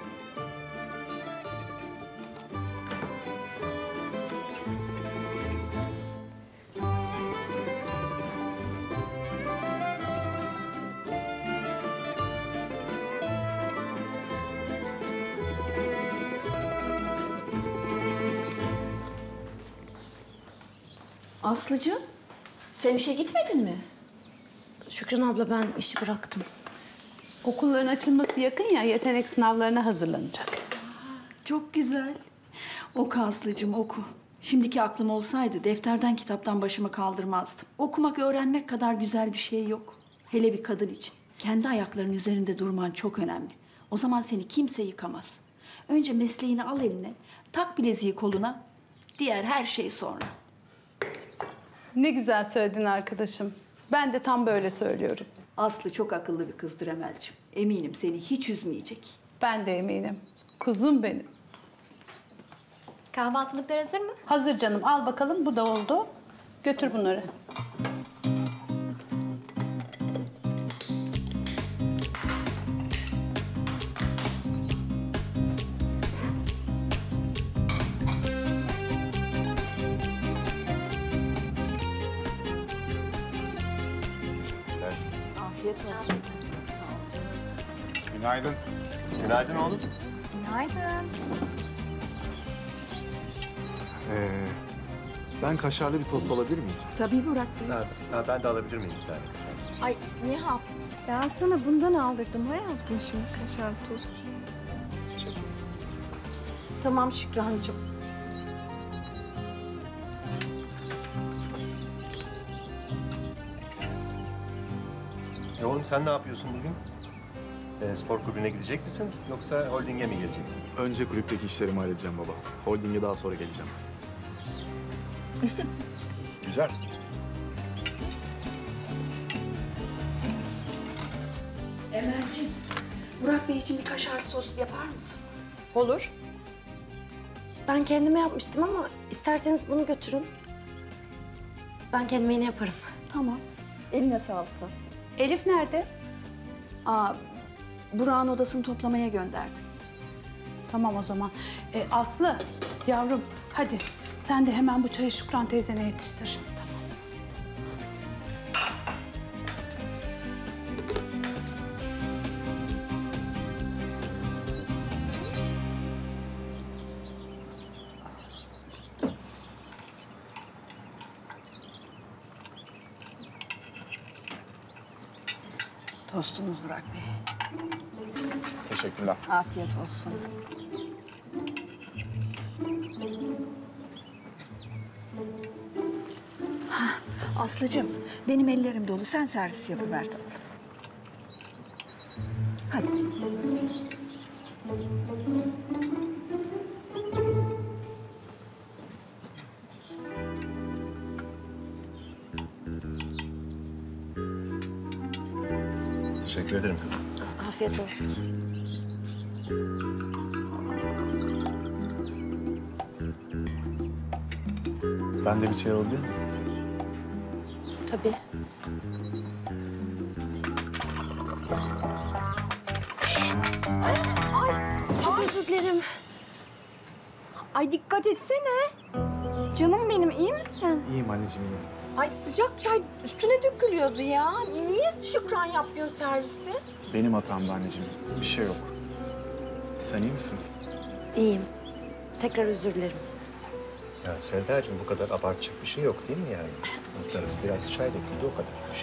Q: Aslıcığım, sen işe gitmedin mi?
H: Şükran abla, ben işi bıraktım.
R: Okulların açılması yakın ya, yetenek sınavlarına hazırlanacak.
Q: Çok güzel. Oku Aslıcığım, oku. Şimdiki aklım olsaydı defterden kitaptan başımı kaldırmazdım. Okumak, öğrenmek kadar güzel bir şey yok. Hele bir kadın için. Kendi ayaklarının üzerinde durman çok önemli. O zaman seni kimse yıkamaz. Önce mesleğini al eline, tak bileziği koluna, diğer her şey sonra.
R: Ne güzel söyledin arkadaşım. Ben de tam böyle söylüyorum.
Q: Aslı çok akıllı bir kızdır Emel'ciğim. Eminim seni hiç üzmeyecek.
R: Ben de eminim. Kuzum benim.
S: Kahvaltılıklar hazır mı?
R: Hazır canım. Al bakalım. Bu da oldu. Götür bunları.
Q: Afiyet olsun.
B: Günaydın.
C: Günaydın oğlum.
D: Günaydın.
P: Ee, ben kaşarlı bir tost alabilir miyim?
D: Tabii Burak Bey.
C: Ha, ha, ben de alabilir miyim bir tane?
D: Ay Nihat, ben sana bundan aldırdım hayatım şimdi kaşar tost. Tamam Şükrancığım.
C: E oğlum sen ne yapıyorsun bugün? E, spor kulübüne gidecek misin yoksa holdinge mi geleceksin?
P: Önce kulüpteki işlerimi halledeceğim baba. Holding'e daha sonra geleceğim.
C: Güzel.
Q: Emel'ciğim, Burak Bey için bir kaşarlı sos yapar mısın?
R: Olur.
H: Ben kendime yapmıştım ama isterseniz bunu götürün. Ben kendime yine yaparım.
Q: Tamam. Eline sağlık tatlım.
R: Elif nerede?
Q: Aa, Burak'ın odasını toplamaya gönderdim.
R: Tamam o zaman. Ee, Aslı, yavrum hadi sen de hemen bu çayı Şükran teyzene yetiştir. Tamam.
Q: Tostunuz Burak Bey.
B: Teşekkürler.
Q: Afiyet olsun. Ha, Aslıcığım, benim ellerim dolu. Sen servis yapıver tatlım. Hadi.
C: Teşekkür ederim kızım.
H: Afiyet olsun.
B: Ben de bir çay alabilir miyim?
H: Tabii.
D: Ay, çok özür dilerim. Ay dikkat etsene. Canım benim, iyi misin?
B: İyiyim anneciğim, iyiyim.
T: Ay sıcak çay üstüne dökülüyordu ya. Niye Şükran yapmıyor servisi?
B: Benim hatamdı anneciğim. Bir şey yok. Sen iyi misin?
H: İyiyim. Tekrar özür dilerim.
C: Ya Selda'cığım bu kadar abartacak bir şey yok değil mi yani? Alt tarafı biraz çay döküldü o kadar bir şey.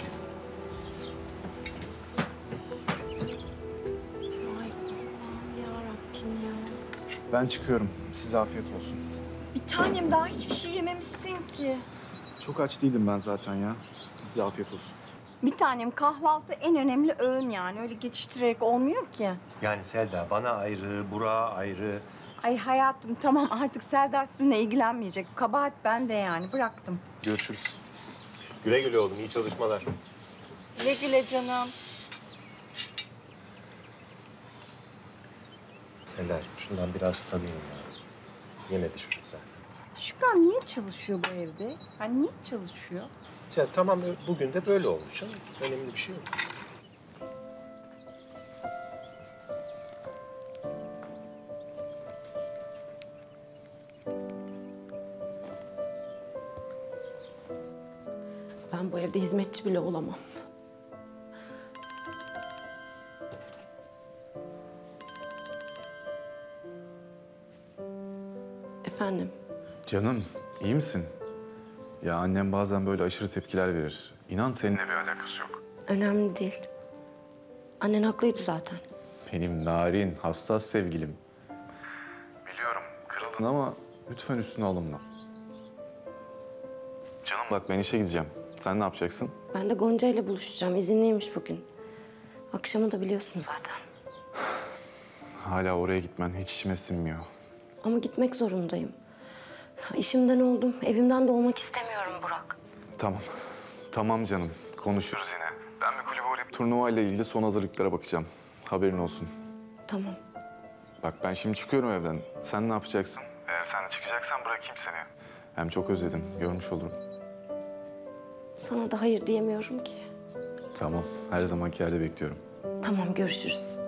T: Ay yarabbim ya.
B: Ben çıkıyorum. Size afiyet olsun.
D: Bir tanem, daha hiçbir şey yememişsin ki.
B: Çok aç değildim ben zaten ya. Size afiyet olsun.
D: Bir tanem, kahvaltı en önemli öğün yani. Öyle geçiştirerek olmuyor ki.
C: Yani Selda bana ayrı, Burak'a ayrı.
D: Ay hayatım tamam, artık Selda sizinle ilgilenmeyecek. Kabahat bende yani, bıraktım.
B: Görüşürüz.
C: Güle güle oğlum, iyi çalışmalar.
D: Güle güle canım.
C: Selda'cığım şundan biraz tadayım ya. Yemedi çocuk zaten.
D: Şükran niye çalışıyor bu evde? Ha, niye çalışıyor?
C: Ya tamam bugün de böyle olmuş ama önemli bir şey yok.
H: Ben bu evde hizmetçi bile olamam. Efendim?
B: Canım, iyi misin? Ya annem bazen böyle aşırı tepkiler verir. İnan seninle bir alakası yok.
H: Önemli değil. Annen haklıydı zaten.
B: Benim narin, hassas sevgilim. Biliyorum, kırıldın ama lütfen üstüne alınma. Canım bak, ben işe gideceğim. Sen ne yapacaksın?
H: Ben de Gonca ile buluşacağım. İzinliymiş bugün. Akşamı da biliyorsun zaten.
B: Hala oraya gitmen hiç içime sinmiyor.
H: Ama gitmek zorundayım. İşimden oldum. Evimden de olmak istemiyorum Burak.
B: Tamam. Tamam canım. Konuşuruz yine. Ben bir kulübe uğrayıp turnuvayla ilgili son hazırlıklara bakacağım. Haberin olsun.
H: Tamam.
B: Bak ben şimdi çıkıyorum evden. Sen ne yapacaksın? Eğer sen de çıkacaksan bırakayım seni. Hem çok özledim. Görmüş olurum.
H: Sana da hayır diyemiyorum ki.
B: Tamam. Her zamanki yerde bekliyorum.
H: Tamam, görüşürüz.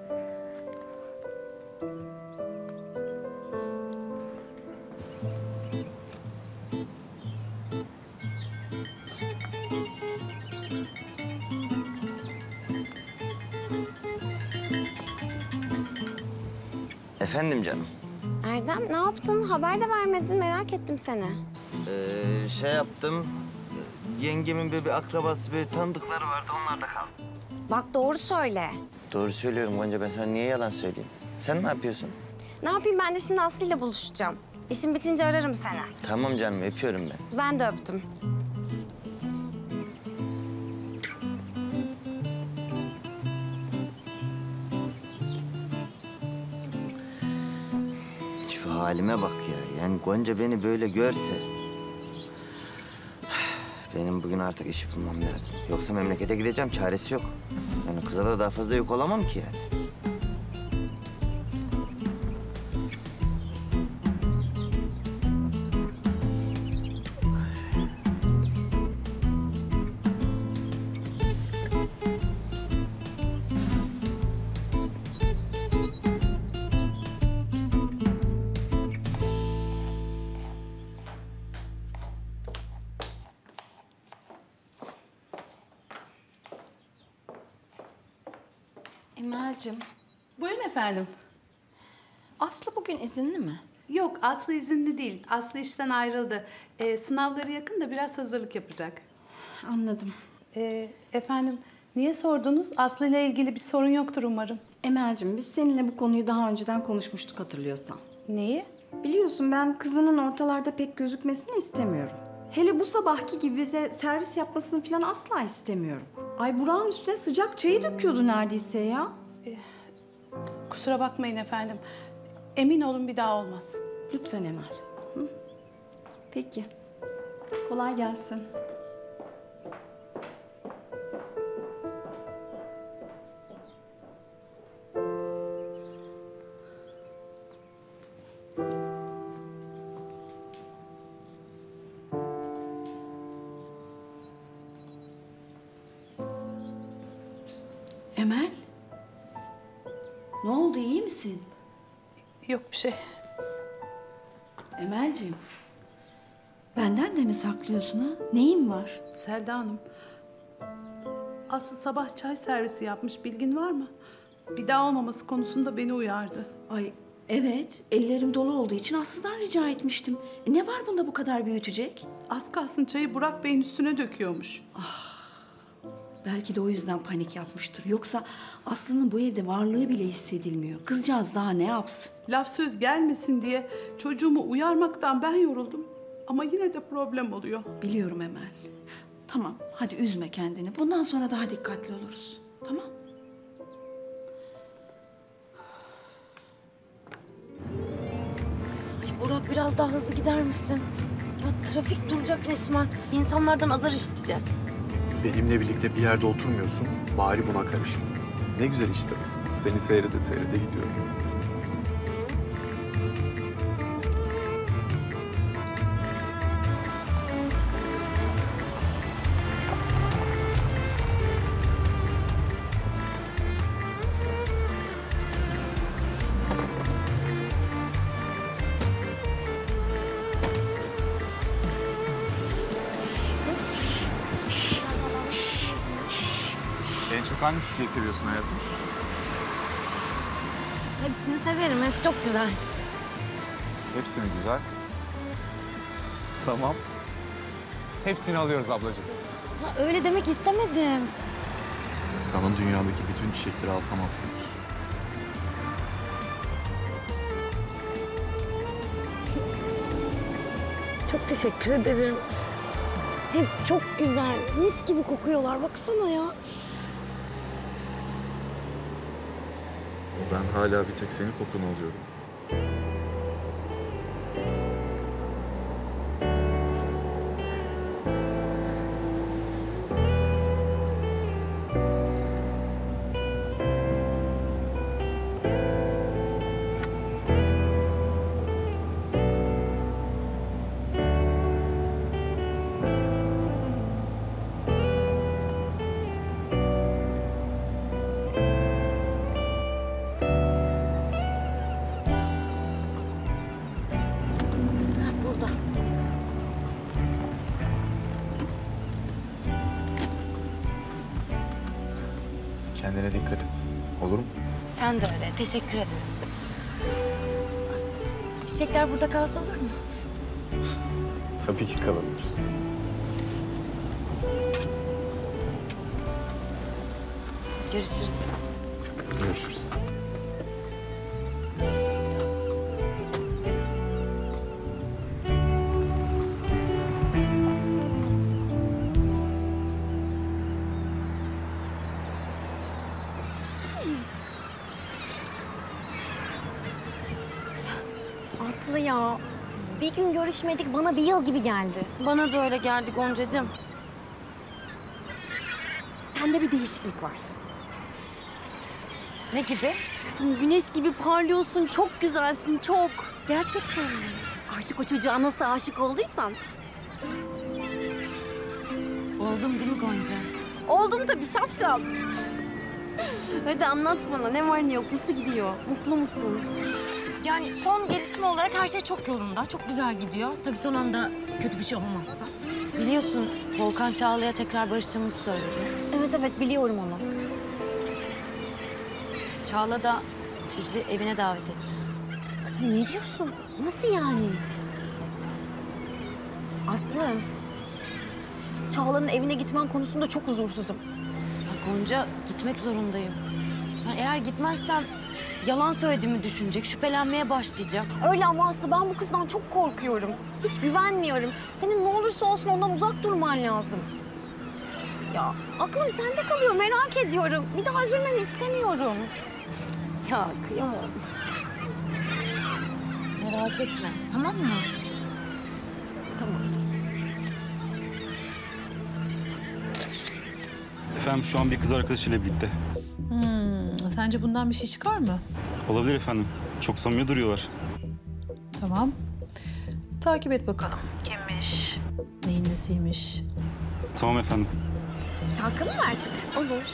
F: Efendim canım.
S: Erdem ne yaptın? Haber de vermedin. Merak ettim seni.
F: Ee, şey yaptım. Yengemin bir, bir akrabası, bir tanıdıkları vardı. Onlar da kaldı.
S: Bak doğru söyle.
F: Doğru söylüyorum Gonca. Ben sana niye yalan söyleyeyim? Sen ne yapıyorsun?
S: Ne yapayım, ben de şimdi Aslı ile buluşacağım. İşim bitince ararım seni.
F: Tamam canım. Öpüyorum ben.
S: Ben de öptüm.
F: Şu halime bak ya. Yani Gonca beni böyle görse... Benim bugün artık iş bulmam lazım. Yoksa memlekete gideceğim. Çaresi yok. Yani kıza da daha fazla yük olamam ki yani.
D: Emel'cim,
R: Buyurun efendim.
D: Aslı bugün izinli mi?
R: Yok, Aslı izinli değil. Aslı işten ayrıldı. Ee, sınavları yakın da biraz hazırlık yapacak.
D: Anladım.
R: Ee, efendim, Niye sordunuz? Aslı ile ilgili bir sorun yoktur umarım.
D: Emel'cim biz seninle bu konuyu daha önceden konuşmuştuk hatırlıyorsan.
R: Neyi?
D: Biliyorsun ben kızının ortalarda pek gözükmesini istemiyorum. Hele bu sabahki gibi bize servis yapmasını falan asla istemiyorum. Ay Burak'ın üstüne sıcak çayı döküyordu neredeyse ya.
R: Kusura bakmayın efendim. Emin olun bir daha olmaz.
D: Lütfen Emel. Hı? Peki. Kolay gelsin.
Q: Emel? Ne oldu, iyi misin?
R: Yok bir şey.
Q: Emelciğim, benden de mi saklıyorsun ha? Neyin var?
R: Selda Hanım, Aslı sabah çay servisi yapmış, bilgin var mı? Bir daha olmaması konusunda beni uyardı.
Q: Ay evet, ellerim dolu olduğu için Aslı'dan rica etmiştim. E, ne var bunda bu kadar büyütecek?
R: Az kalsın çayı Burak Bey'in üstüne döküyormuş.
Q: Ah, belki de o yüzden panik yapmıştır. Yoksa Aslı'nın bu evde varlığı bile hissedilmiyor. Kızcağız daha ne yapsın?
R: Laf söz gelmesin diye çocuğumu uyarmaktan ben yoruldum. Ama yine de problem oluyor.
Q: Biliyorum Emel. Tamam, hadi üzme kendini. Bundan sonra daha dikkatli oluruz. Tamam?
G: Burak biraz daha hızlı gider misin? Ya trafik duracak resmen. İnsanlardan azar işiteceğiz.
P: Benimle birlikte bir yerde oturmuyorsun, bari buna karışma. Ne güzel işte. Seni seyrede seyrede gidiyorum. En çok hangi çiçeği seviyorsun hayatım?
G: Hepsini severim. Hepsi çok güzel.
O: Hepsi mi güzel? Tamam. Hepsini alıyoruz ablacığım.
G: Ha, öyle demek istemedim.
B: Sana dünyadaki bütün çiçekleri alsam az kalır.
G: Çok teşekkür ederim. Hepsi çok güzel. Mis gibi kokuyorlar. Baksana ya.
P: Ben hala bir tek senin kokunu alıyorum.
G: Burada.
B: Kendine dikkat et. Olur mu?
G: Sen de öyle. Teşekkür ederim. Çiçekler burada kalsa olur mu?
B: Tabii ki kalabilir.
G: Görüşürüz.
B: Görüşürüz.
S: Aslı ya, bir gün görüşmedik bana bir yıl gibi geldi.
G: Bana da öyle geldi Goncacığım.
S: Sende bir değişiklik var.
G: Ne gibi?
S: Kızım güneş gibi parlıyorsun, çok güzelsin, çok.
G: Gerçekten mi?
S: Artık o çocuğa nasıl aşık olduysan.
G: Oldum değil mi Gonca?
S: Oldun tabii şapşal. Hadi anlat bana ne var ne yok, nasıl gidiyor? Mutlu musun?
G: Yani son gelişme olarak her şey çok yolunda. Çok güzel gidiyor. Tabii son anda kötü bir şey olmazsa. Biliyorsun Volkan Çağla'ya tekrar barıştığımızı söyledi.
S: Evet evet biliyorum onu.
G: Çağla da bizi evine davet etti.
S: Kızım ne diyorsun? Nasıl yani? Aslı, Çağla'nın evine gitmen konusunda çok huzursuzum.
G: Ya
H: Gonca, gitmek zorundayım. Yani eğer gitmezsem yalan söylediğimi düşünecek, şüphelenmeye başlayacak.
S: Öyle ama Aslı, ben bu kızdan çok korkuyorum. Hiç güvenmiyorum. Senin ne olursa olsun ondan uzak durman lazım. Ya aklım sende kalıyor, merak ediyorum. Bir daha üzülmeni istemiyorum.
H: Ya kıyamam. Merak etme, tamam mı? Tamam.
A: Efendim şu an bir kız arkadaşıyla birlikte.
U: Hmm, sence bundan bir şey çıkar mı?
A: Olabilir efendim. Çok samimi duruyorlar.
U: Tamam. Takip et bakalım. Kimmiş? Neyin nesiymiş?
A: Tamam efendim.
S: Kalkalım mı artık? Olur.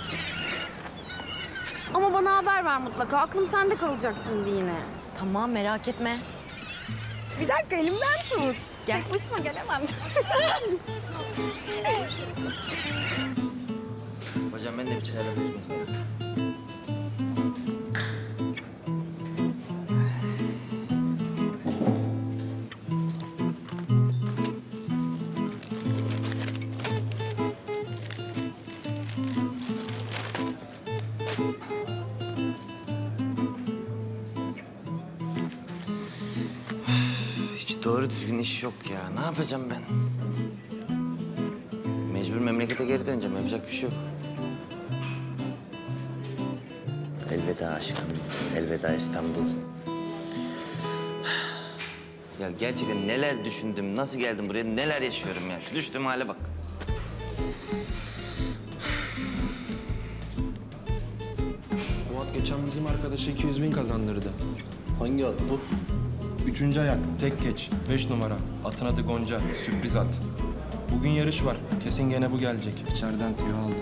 S: Ama bana haber ver mutlaka. Aklım sende kalacak şimdi yine.
H: Tamam, merak etme.
S: Bir dakika, elimden tut.
H: Gel.
S: Tek başıma gelemem.
F: Hocam ben de bir çay alabilir miyim? Hiç doğru düzgün iş yok ya. Ne yapacağım ben? Mecbur memlekete geri döneceğim. Yapacak bir şey yok. Elveda aşkım. Elveda İstanbul. Ya gerçekten neler düşündüm, nasıl geldim buraya, neler yaşıyorum ya. Şu düştüğüm hale bak.
K: Fuat geçen bizim arkadaşa iki yüz bin kazandırdı.
O: Hangi at bu?
K: Üçüncü ayak, tek geç, beş numara. Atın adı Gonca, sürpriz at. Bugün yarış var, kesin gene bu gelecek. İçeriden tüyo aldı.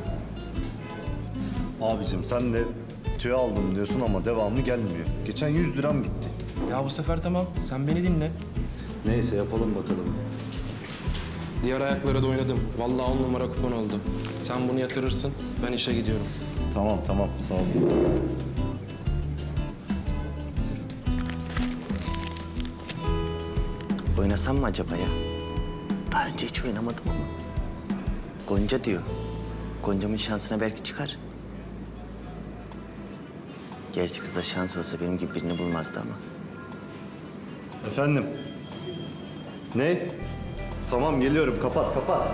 V: Abicim sen de tüyo aldım diyorsun ama devamı gelmiyor. Geçen yüz liram gitti.
K: Ya bu sefer tamam, sen beni dinle.
V: Neyse yapalım bakalım.
K: Diğer ayaklara da oynadım. Vallahi on numara kupon oldu. Sen bunu yatırırsın, ben işe gidiyorum.
V: Tamam tamam, sağ olasın.
F: Oynasam mı acaba ya? Daha önce hiç oynamadım ama. Gonca diyor. Gonca'mın şansına belki çıkar. Gerçi kız da şans olsa benim gibi birini bulmazdı ama.
V: Efendim? Ne? Tamam geliyorum, kapat kapat.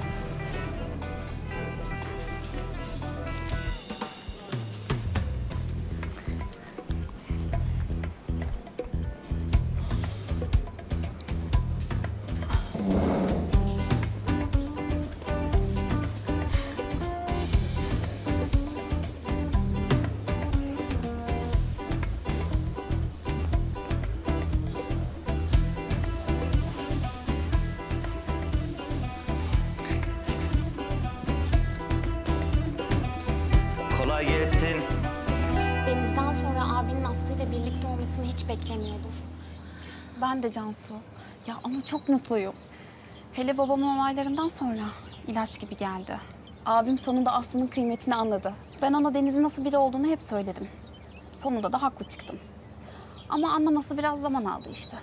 F: Kolay gelsin.
W: Deniz'den sonra abinin Aslı ile birlikte olmasını hiç beklemiyordum.
M: Ben de Cansu. Ya ama çok mutluyum. Hele babamın olaylarından sonra ilaç gibi geldi. Abim sonunda Aslı'nın kıymetini anladı. Ben ona Deniz'in nasıl biri olduğunu hep söyledim. Sonunda da haklı çıktım. Ama anlaması biraz zaman aldı işte.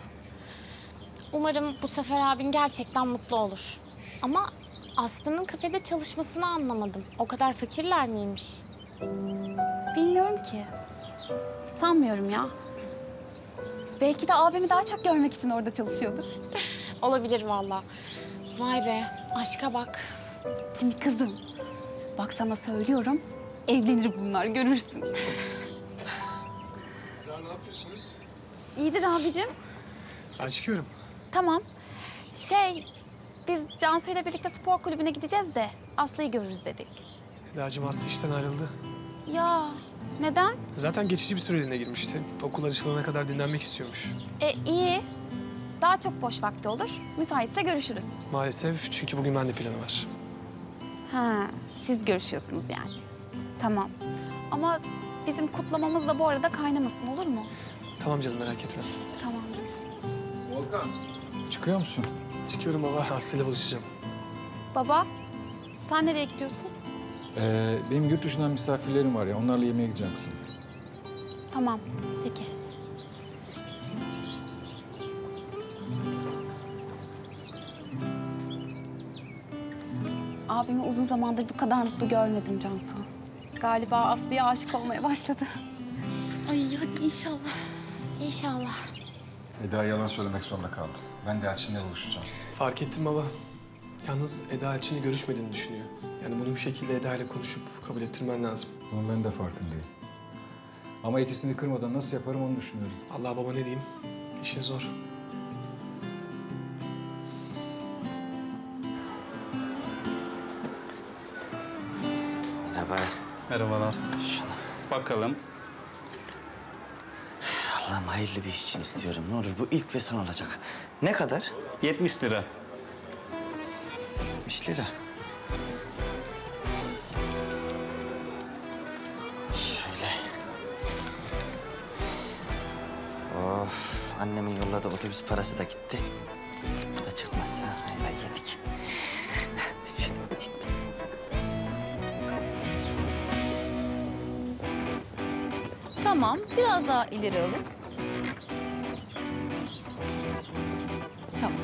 W: Umarım bu sefer abin gerçekten mutlu olur. Ama Aslı'nın kafede çalışmasını anlamadım. O kadar fakirler miymiş?
M: Bilmiyorum ki. Sanmıyorum ya. Belki de abimi daha çok görmek için orada çalışıyordur.
W: Olabilir vallahi. Vay be, aşka bak.
M: Değil mi kızım? Bak sana söylüyorum, evlenir bunlar, görürsün.
I: Kızlar ne yapıyorsunuz?
M: İyidir abicim.
I: Ben çıkıyorum.
M: Tamam. Şey, biz Cansu ile birlikte spor kulübüne gideceğiz de Aslı'yı görürüz dedik.
I: Eda'cığım Aslı işten ayrıldı.
M: Ya, neden?
I: Zaten geçici bir süreliğine girmişti. Okul açılana kadar dinlenmek istiyormuş.
M: E iyi. Daha çok boş vakti olur. Müsaitse görüşürüz.
I: Maalesef, çünkü bugün bende planı var.
M: Ha, siz görüşüyorsunuz yani. Tamam. Ama bizim kutlamamız da bu arada kaynamasın, olur mu?
I: Tamam canım, merak etme.
M: Tamamdır.
N: Volkan. Çıkıyor musun?
I: Çıkıyorum baba, Aslı'yla buluşacağım.
M: Baba, sen nereye gidiyorsun?
N: Ee, benim yurt dışından misafirlerim var ya, onlarla yemeğe gideceğim kızım.
M: Tamam, peki.
E: abimi uzun zamandır bu kadar mutlu görmedim Cansu. Galiba Aslı'ya aşık olmaya başladı. Ay hadi inşallah.
W: İnşallah.
N: Eda yalan söylemek zorunda kaldı. Ben de Elçin'le buluşacağım.
I: Fark ettim baba. Yalnız Eda Elçin'le görüşmediğini düşünüyor. Yani bunu bir şekilde Eda ile konuşup kabul ettirmen lazım.
N: Bunun ben de farkındayım. Ama ikisini kırmadan nasıl yaparım onu düşünüyorum.
I: Allah baba ne diyeyim? İşin zor.
F: Merhaba.
J: Merhabalar.
F: Şuna.
J: Bakalım.
F: Allah'ım hayırlı bir iş için istiyorum. Ne olur bu ilk ve son olacak. Ne kadar?
J: yetmiş lira.
F: yetmiş lira. Şöyle. Of. Annemin yolladığı otobüs parası da gitti. Bu da çıkmazsa ayvayı yedik. Şöyle gideyim.
M: Tamam, biraz daha ileri alın. Tamam.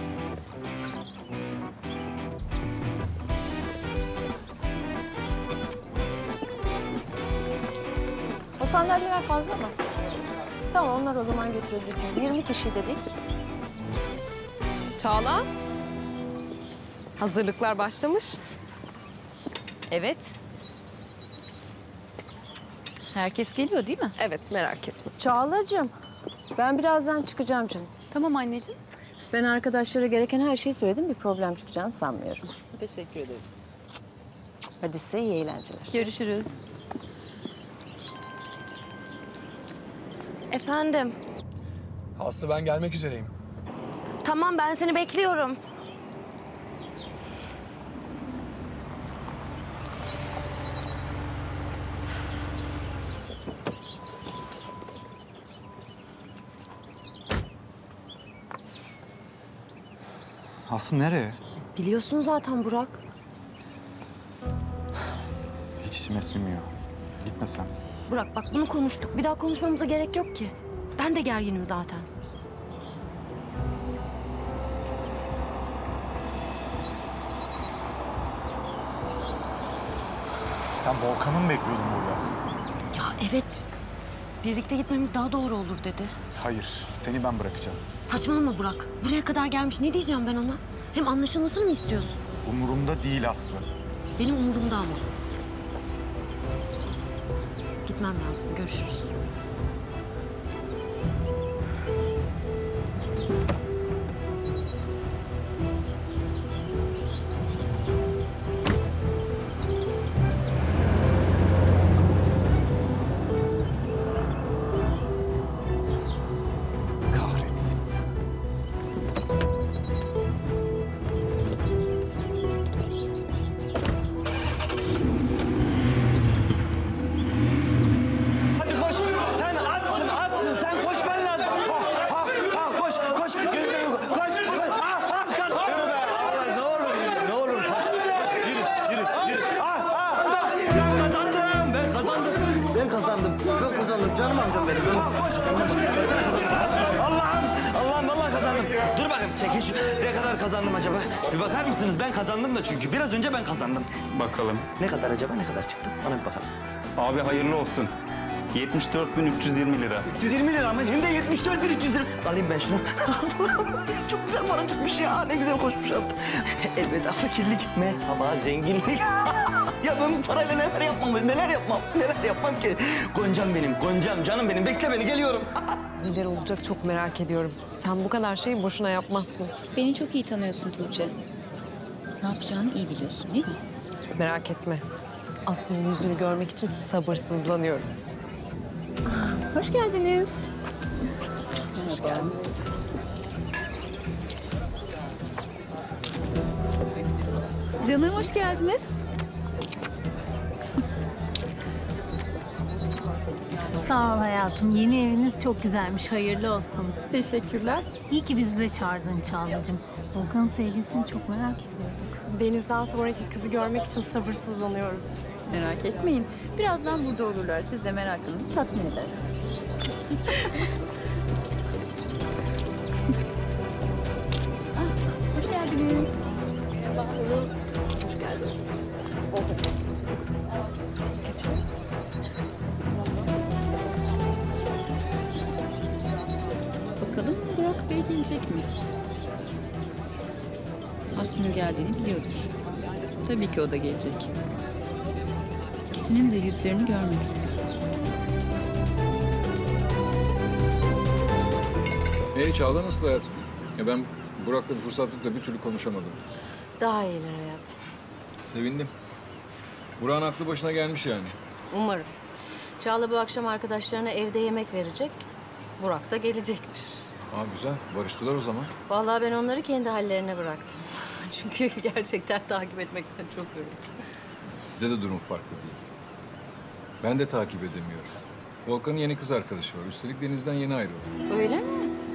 L: O sandalyeler fazla mı? Tamam, onlar o zaman götürebilirsiniz. yirmi kişi dedik.
X: Çağla, hazırlıklar başlamış.
M: Evet. Herkes geliyor değil mi?
X: Evet, merak etme.
L: Çağlacığım, ben birazdan çıkacağım canım.
M: Tamam anneciğim.
L: Ben arkadaşlara gereken her şeyi söyledim. Bir problem çıkacağını sanmıyorum.
M: Teşekkür ederim.
L: Hadi size iyi eğlenceler.
M: Görüşürüz.
H: Efendim?
I: Aslı ben gelmek üzereyim.
H: Tamam, ben seni bekliyorum.
P: Aslı nereye?
H: Biliyorsun zaten Burak.
P: Hiç içim esmiyor. Gitme sen.
G: Burak bak bunu konuştuk. Bir daha konuşmamıza gerek yok ki. Ben de gerginim zaten.
P: Sen Volkan'ı mı bekliyordun burada?
G: Ya evet. Birlikte gitmemiz daha doğru olur dedi.
P: Hayır, seni ben bırakacağım.
G: Saçmalama Burak. Buraya kadar gelmiş. Ne diyeceğim ben ona? Hem anlaşılmasını mı istiyorsun?
P: Umurumda değil Aslı.
G: Benim umurumda ama. Gitmem lazım. Görüşürüz.
P: Kahretsin.
F: Hadi koş. Sen atsın, atsın. Sen koşman lazım. Ha, ha, ha, koş, koş. Gözlerimi koş. Koş, koş. Ha, ha, kaz. Yürü be. Allah, ne olur yürü, ne olur. Koş. Yürü, yürü, yürü. Ha, ha. Ben kazandım, ben kazandım. Ben kazandım, ben kazandım. Canım amcam benim. Ben koş, koş. Allah'ım, Allah'ım vallahi kazandım. Dur bakayım, çekil şu. Ne kadar kazandım acaba? Bir bakar mısınız? Ben kazandım da çünkü. Biraz önce ben kazandım.
J: Bakalım.
F: Ne kadar acaba, ne kadar çıktı? Ona bir bakalım.
J: Abi hayırlı olsun. yetmiş dört bin üç yüz yirmi lira.
F: üç yüz yirmi lira mı? Hem de yetmiş dört bin üç yüz lira. Alayım ben şunu. Çok güzel para çıkmış ya. Ne güzel koşmuş attı. Elveda fakirlik. Merhaba zenginlik. Ya ben bu parayla neler yapmam, neler yapmam, neler yapmam ki. Goncam benim, Goncam, canım benim. Bekle beni, geliyorum.
X: Neler olacak çok merak ediyorum. Sen bu kadar şeyi boşuna yapmazsın.
M: Beni çok iyi tanıyorsun Tuğçe. Ne yapacağını iyi biliyorsun değil mi?
X: Merak etme. Aslı'nın yüzünü görmek için sabırsızlanıyorum.
M: Hoş geldiniz. Hoş
X: geldin.
M: Canım hoş geldiniz.
Y: Sağ ol hayatım. Yeni eviniz çok güzelmiş. Hayırlı olsun.
M: Teşekkürler.
Y: İyi ki bizi de çağırdın Çağla'cığım. Volkan'ın sevgilisini çok merak ediyorduk.
X: Deniz'den sonraki kızı görmek için sabırsızlanıyoruz.
M: Merak etmeyin. Birazdan burada olurlar. Siz de merakınızı tatmin edersiniz. Ah, hoş geldiniz.
X: Canım. Hoş geldin.
M: gelecek mi? Aslı'nın geldiğini biliyordur. Tabii ki o da gelecek. İkisinin de yüzlerini görmek istiyorum.
N: Hey Çağla, nasıl hayatım? Ya ben Burak'la bir fırsatlıkla bir türlü konuşamadım.
G: Daha iyiler hayatım.
N: Sevindim. Burak'ın aklı başına gelmiş yani.
G: Umarım. Çağla bu akşam arkadaşlarına evde yemek verecek. Burak da gelecekmiş.
N: Aa güzel. Barıştılar o zaman.
G: Vallahi ben onları kendi hallerine bıraktım. Çünkü gerçekten takip etmekten çok yoruldum.
N: Bize de durum farklı değil. Ben de takip edemiyorum. Volkan'ın yeni kız arkadaşı var. Üstelik Deniz'den yeni ayrıldı.
G: Öyle mi?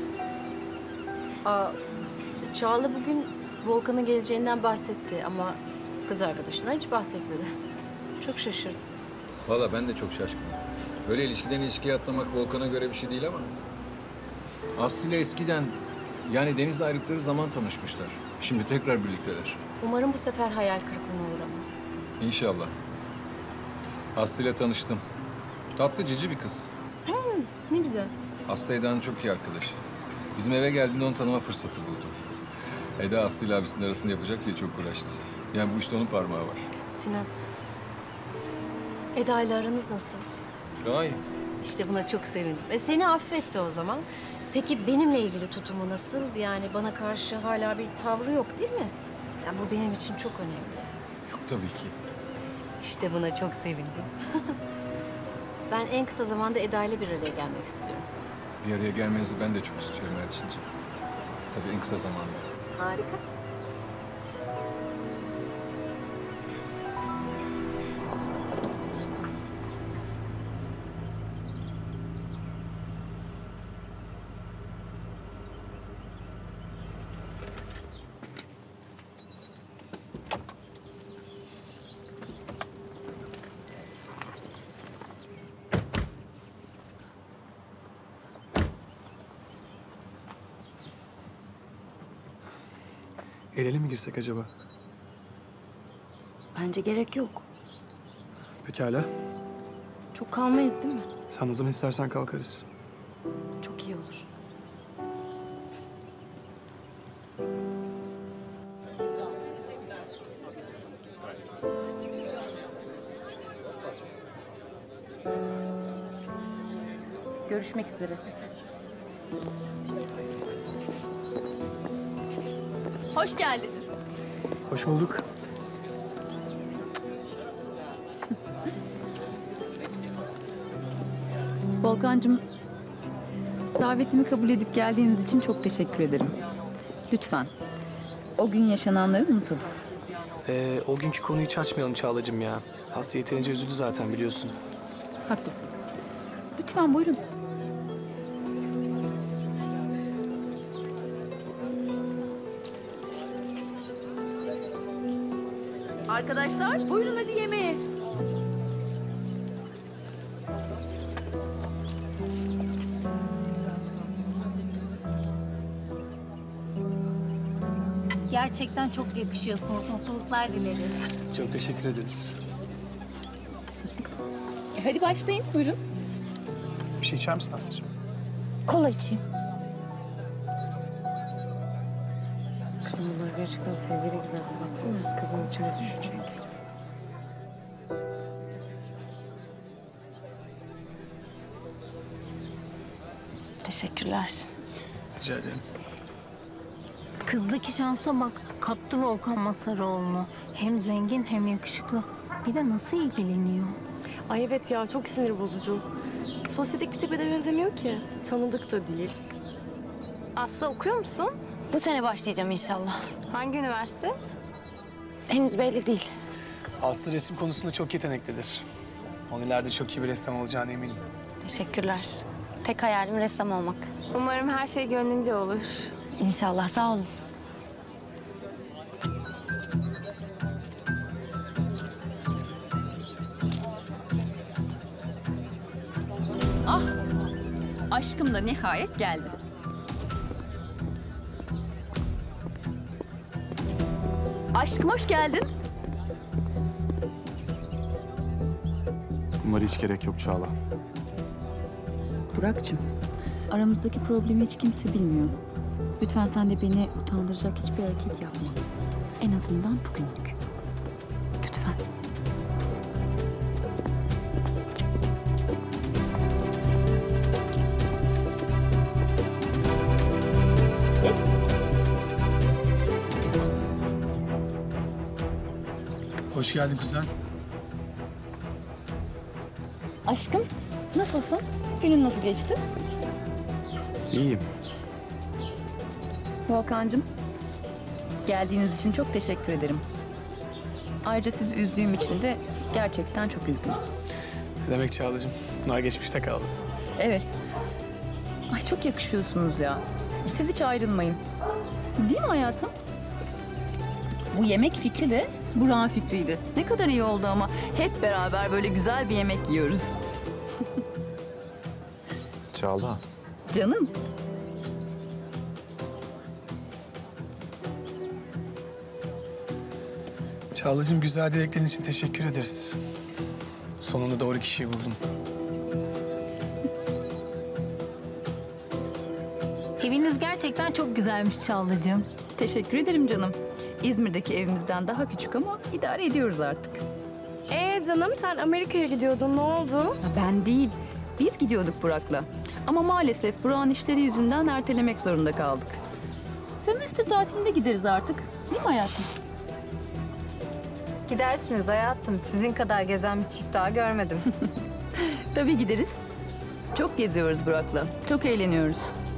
G: Aa, Çağla bugün Volkan'ın geleceğinden bahsetti ama kız arkadaşından hiç bahsetmedi. Çok şaşırdım.
N: Vallahi ben de çok şaşkınım. Böyle ilişkiden ilişkiye atlamak Volkan'a göre bir şey değil ama... Aslı ile eskiden, yani Deniz'le ayrılıkları zaman tanışmışlar. Şimdi tekrar birlikteler.
G: Umarım bu sefer hayal kırıklığına uğramaz.
N: İnşallah. Aslı ile tanıştım. Tatlı cici bir kız.
G: Hmm, ne güzel.
N: Aslı Eda'nın çok iyi arkadaşı. Bizim eve geldiğinde onu tanıma fırsatı buldu. Eda Aslı ile abisinin arasında yapacak diye çok uğraştı. Yani bu işte onun parmağı var.
G: Sinan, Eda ile aranız nasıl?
N: Daha iyi.
G: İşte buna çok sevindim. E seni affetti o zaman. Peki benimle ilgili tutumu nasıl? Yani bana karşı hala bir tavrı yok değil mi? Yani bu benim için çok önemli.
N: Yok tabii ki.
G: İşte buna çok sevindim. Ben en kısa zamanda Eda ile bir araya gelmek istiyorum.
N: Bir araya gelmenizi ben de çok istiyorum Elçin'ciğim. Tabii en kısa zamanda.
G: Harika.
I: El ele mi girsek acaba?
G: Bence gerek yok.
I: Pekala.
G: Çok kalmayız değil mi?
I: Sen o zaman istersen kalkarız.
G: Çok iyi olur.
M: Görüşmek üzere. Hoş geldiniz.
I: Hoş bulduk.
M: Volkan'cığım, davetimi kabul edip geldiğiniz için çok teşekkür ederim. Lütfen, o gün yaşananları unutalım.
I: Ee, o günkü konuyu hiç açmayalım Çağla'cığım ya. Aslı yeterince üzüldü zaten biliyorsun.
M: Haklısın. Lütfen buyurun. Arkadaşlar, buyurun hadi yemeğe.
Y: Gerçekten çok yakışıyorsunuz. Mutluluklar dileriz.
I: Çok teşekkür ederiz.
M: E, hadi başlayın, buyurun.
I: Bir şey içer misin Aslı'cığım?
Y: Kola içeyim.
X: Kızım bunlar gerçekten sevgili gibi. Baksana kızın içine düşecek.
Y: Teşekkürler.
I: Rica ederim.
Y: Kızdaki şansa bak. Kaptı Volkan Masaroğlu'nu. Hem zengin hem yakışıklı. Bir de nasıl ilgileniyor.
C: Ay evet ya, çok sinir bozucu. Sosyetik bir tipe de benzemiyor ki. Tanıdık da değil.
S: Aslı okuyor musun? Bu sene başlayacağım inşallah. Hangi üniversite? Henüz belli değil.
I: Aslı resim konusunda çok yeteneklidir. Onun ileride çok iyi bir ressam olacağına eminim.
S: Teşekkürler. Tek hayalim ressam olmak. Umarım her şey gönlünce olur. İnşallah, sağ olun.
M: Ah, aşkım da nihayet geldi. Aşkım hoş geldin.
P: Bunlara hiç gerek yok Çağla.
M: Burak'cığım, aramızdaki problemi hiç kimse bilmiyor. Lütfen sen de beni utandıracak hiçbir hareket yapma. En azından bugünlük. Lütfen. Geç.
I: Hoş geldin kuzen.
M: Aşkım, nasılsın? Günün nasıl geçti?
K: İyiyim.
M: Volkan'cığım, geldiğiniz için çok teşekkür ederim. Ayrıca sizi üzdüğüm için de gerçekten çok üzgünüm.
I: Ne demek Çağla'cığım? Bunlar geçmişte kaldı.
M: Evet. Ay çok yakışıyorsunuz ya. Siz hiç ayrılmayın. Değil mi hayatım? Bu yemek fikri de Burak'ın fikriydi. Ne kadar iyi oldu ama hep beraber böyle güzel bir yemek yiyoruz.
K: Çağla.
M: Canım.
I: Çağla'cığım güzel dileklerin için teşekkür ederiz. Sonunda doğru kişiyi buldum.
Y: Eviniz gerçekten çok güzelmiş Çağla'cığım.
M: Teşekkür ederim canım. İzmir'deki evimizden daha küçük ama idare ediyoruz artık.
C: Ee canım sen Amerika'ya gidiyordun ne oldu?
M: Ben değil. Biz gidiyorduk Burak'la. Ama maalesef Burak'ın işleri yüzünden ertelemek zorunda kaldık. Sömestr tatilinde gideriz artık. Değil mi hayatım?
B: Gidersiniz hayatım. Sizin kadar gezen bir çift daha görmedim.
M: Tabii gideriz. Çok geziyoruz Burak'la. Çok eğleniyoruz.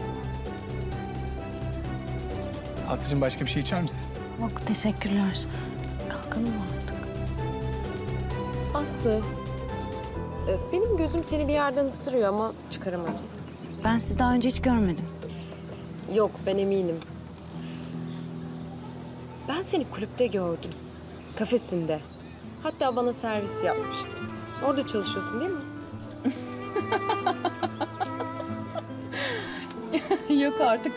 I: Aslı'cığım başka bir şey içer misin?
C: Yok teşekkürler. Kalkalım mı artık?
X: Aslı, e, benim gözüm seni bir yerden ısırıyor ama çıkaramadım.
S: Ben sizi daha önce hiç görmedim.
X: Yok, ben eminim. Ben seni kulüpte gördüm. Kafesinde. Hatta bana servis yapmıştın. Orada çalışıyorsun değil mi?
M: Yok artık.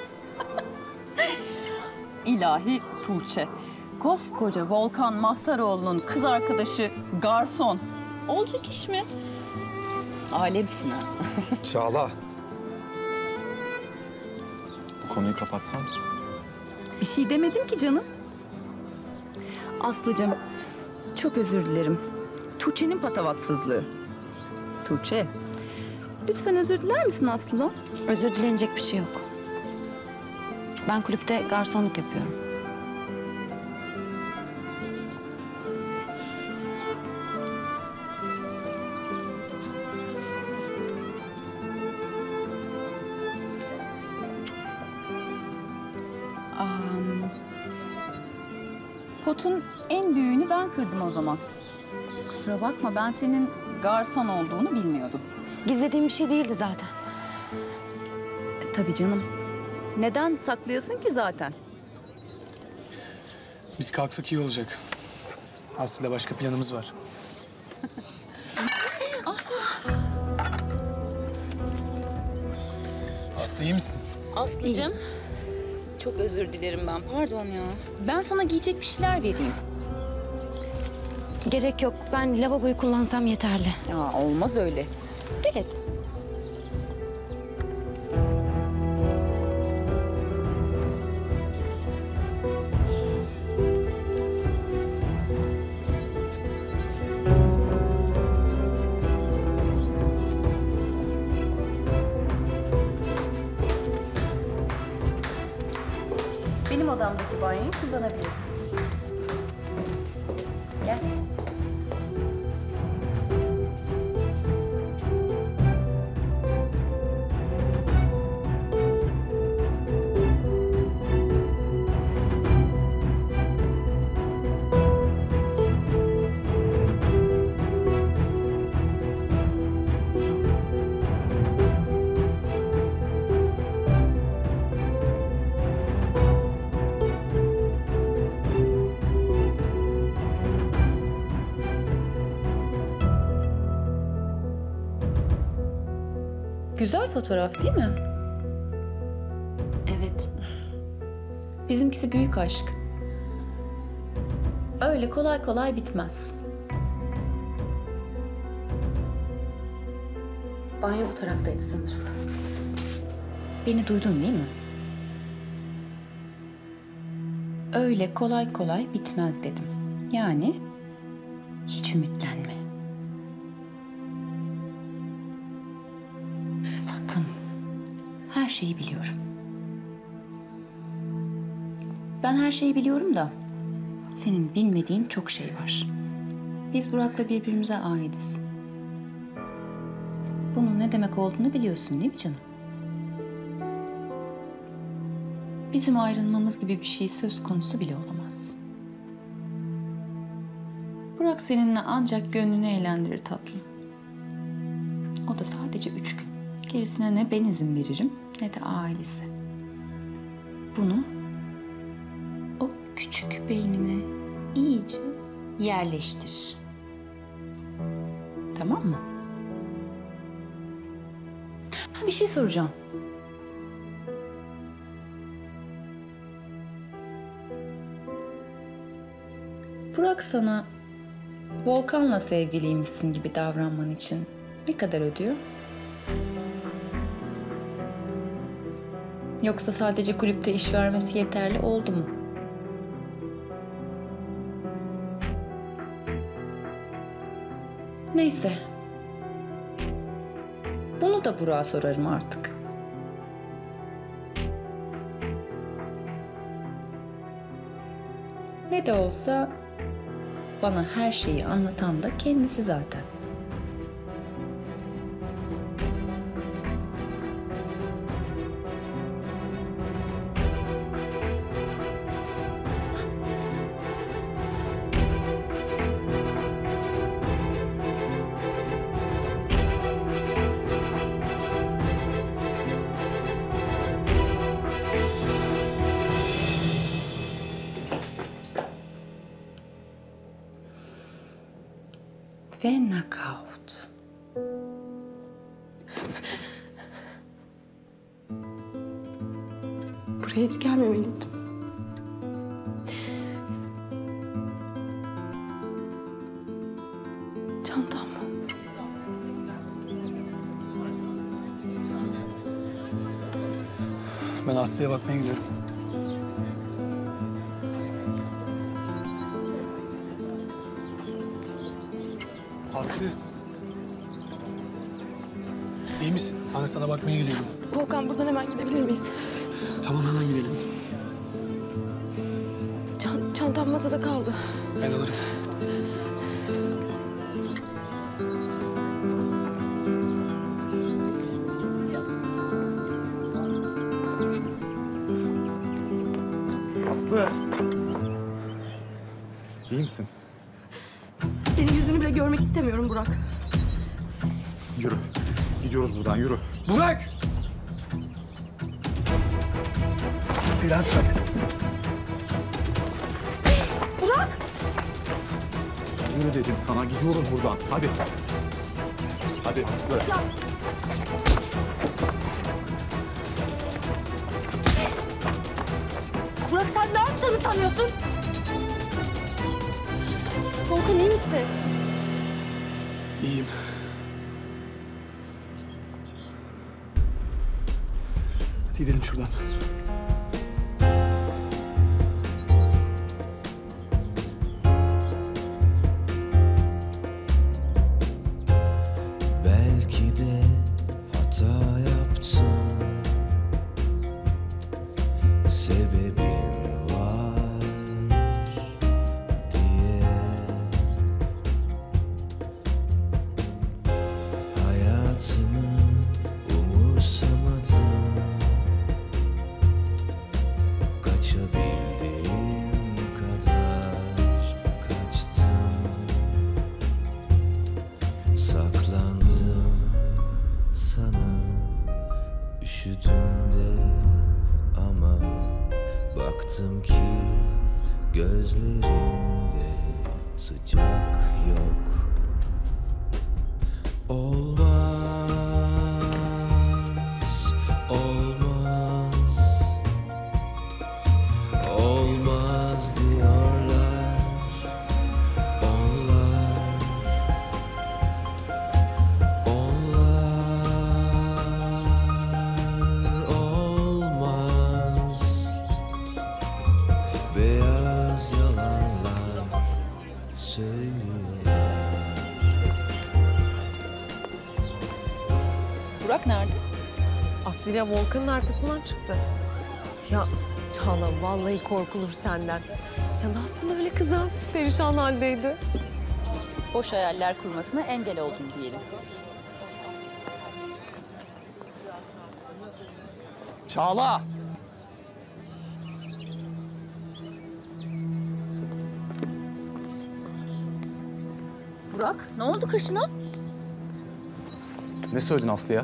M: İlahi Tuğçe. Koskoca Volkan Mahsaroğlu'nun kız arkadaşı garson. Olacak iş mi? Alemsin ha.
K: Çağla. Bu konuyu kapatsan.
M: Bir şey demedim ki canım. Aslıcığım, çok özür dilerim. Tuğçe'nin patavatsızlığı. Tuğçe, lütfen özür diler misin Aslı?
S: Özür dilenecek bir şey yok. Ben kulüpte garsonluk yapıyorum.
M: Um, potun en büyüğünü ben kırdım o zaman. Kusura bakma, ben senin garson olduğunu bilmiyordum.
S: Gizlediğim bir şey değildi zaten.
M: E, tabii canım. Neden saklayasın ki zaten?
I: Biz kalksak iyi olacak. Aslı'yla başka planımız var. Aslı iyi misin?
M: Aslıcığım, çok özür dilerim ben. Pardon ya. Ben sana giyecek bir şeyler vereyim.
S: Gerek yok. Ben lavaboyu kullansam yeterli.
M: Ya olmaz öyle. Gel hadi. Benim odamdaki banyoyu kullanabilirsin. Gel. Güzel fotoğraf değil mi?
S: Evet.
M: Bizimkisi büyük aşk. Öyle kolay kolay bitmez.
S: Banyo bu taraftaydı sanırım.
M: Beni duydun değil mi? öyle kolay kolay bitmez dedim. Yani hiç ümitlenme. Sakın. Her şeyi biliyorum. Ben her şeyi biliyorum da senin bilmediğin çok şey var. Biz Burak'la birbirimize aitiz. Bunun ne demek olduğunu biliyorsun değil mi canım? Bizim ayrılmamız gibi bir şey söz konusu bile olamaz. Burak seninle ancak gönlünü eğlendirir tatlım. O da sadece üç gün. Gerisine ne ben izin veririm ne de ailesi. Bunu o küçük beynine iyice yerleştir. Tamam mı? Ha, bir şey soracağım. Burak sana Volkan'la sevgiliymişsin gibi davranman için ne kadar ödüyor? Yoksa sadece kulüpte iş vermesi yeterli oldu mu? Neyse. Bunu da Burak'a sorarım artık. Ne de olsa bana her şeyi anlatan da kendisi zaten. Ve knockout.
C: Buraya hiç gelmemeliydim. Çantam.
I: Ben Aslı'ya bakmaya gidiyorum. Aslı. İyi misin? Ben sana bakmaya geliyorum.
C: Volkan buradan hemen gidebilir miyiz?
I: Tamam hemen gidelim.
C: Çan çantam masada kaldı.
I: Ben alırım.
P: Aslı. İyi misin?
C: Senin yüzünü bile görmek istemiyorum Burak.
P: Yürü. Gidiyoruz buradan, yürü.
I: Burak! İstirahat bırak.
C: Burak!
P: Yürü dedim sana, gidiyoruz buradan. Hadi. Hadi Aslı.
C: Ya. Burak sen ne yaptığını sanıyorsun? Volkan iyi misin?
I: İyiyim. Hadi gidelim şuradan.
D: Belki de hata yaptım. Sebebim var diye. Hayatımı umursamadım. Kaçabildiğim kadar kaçtım. Saklandım sana, üşüdüm de ama baktım ki gözlerinde sıcak yok. Olmaz, olmaz, olmaz diyorlar onlar. Onlar olmaz. Beyaz seviyorlar.
M: Burak nerede?
X: Aslı ile Volkan'ın arkasından çıktı. Ya Çağla vallahi korkulur senden. Ya ne yaptın öyle kıza? Perişan haldeydi.
M: Boş hayaller kurmasına engel oldum diyelim.
P: Çağla!
M: Burak, ne oldu kaşına?
P: Ne söyledin Aslı'ya?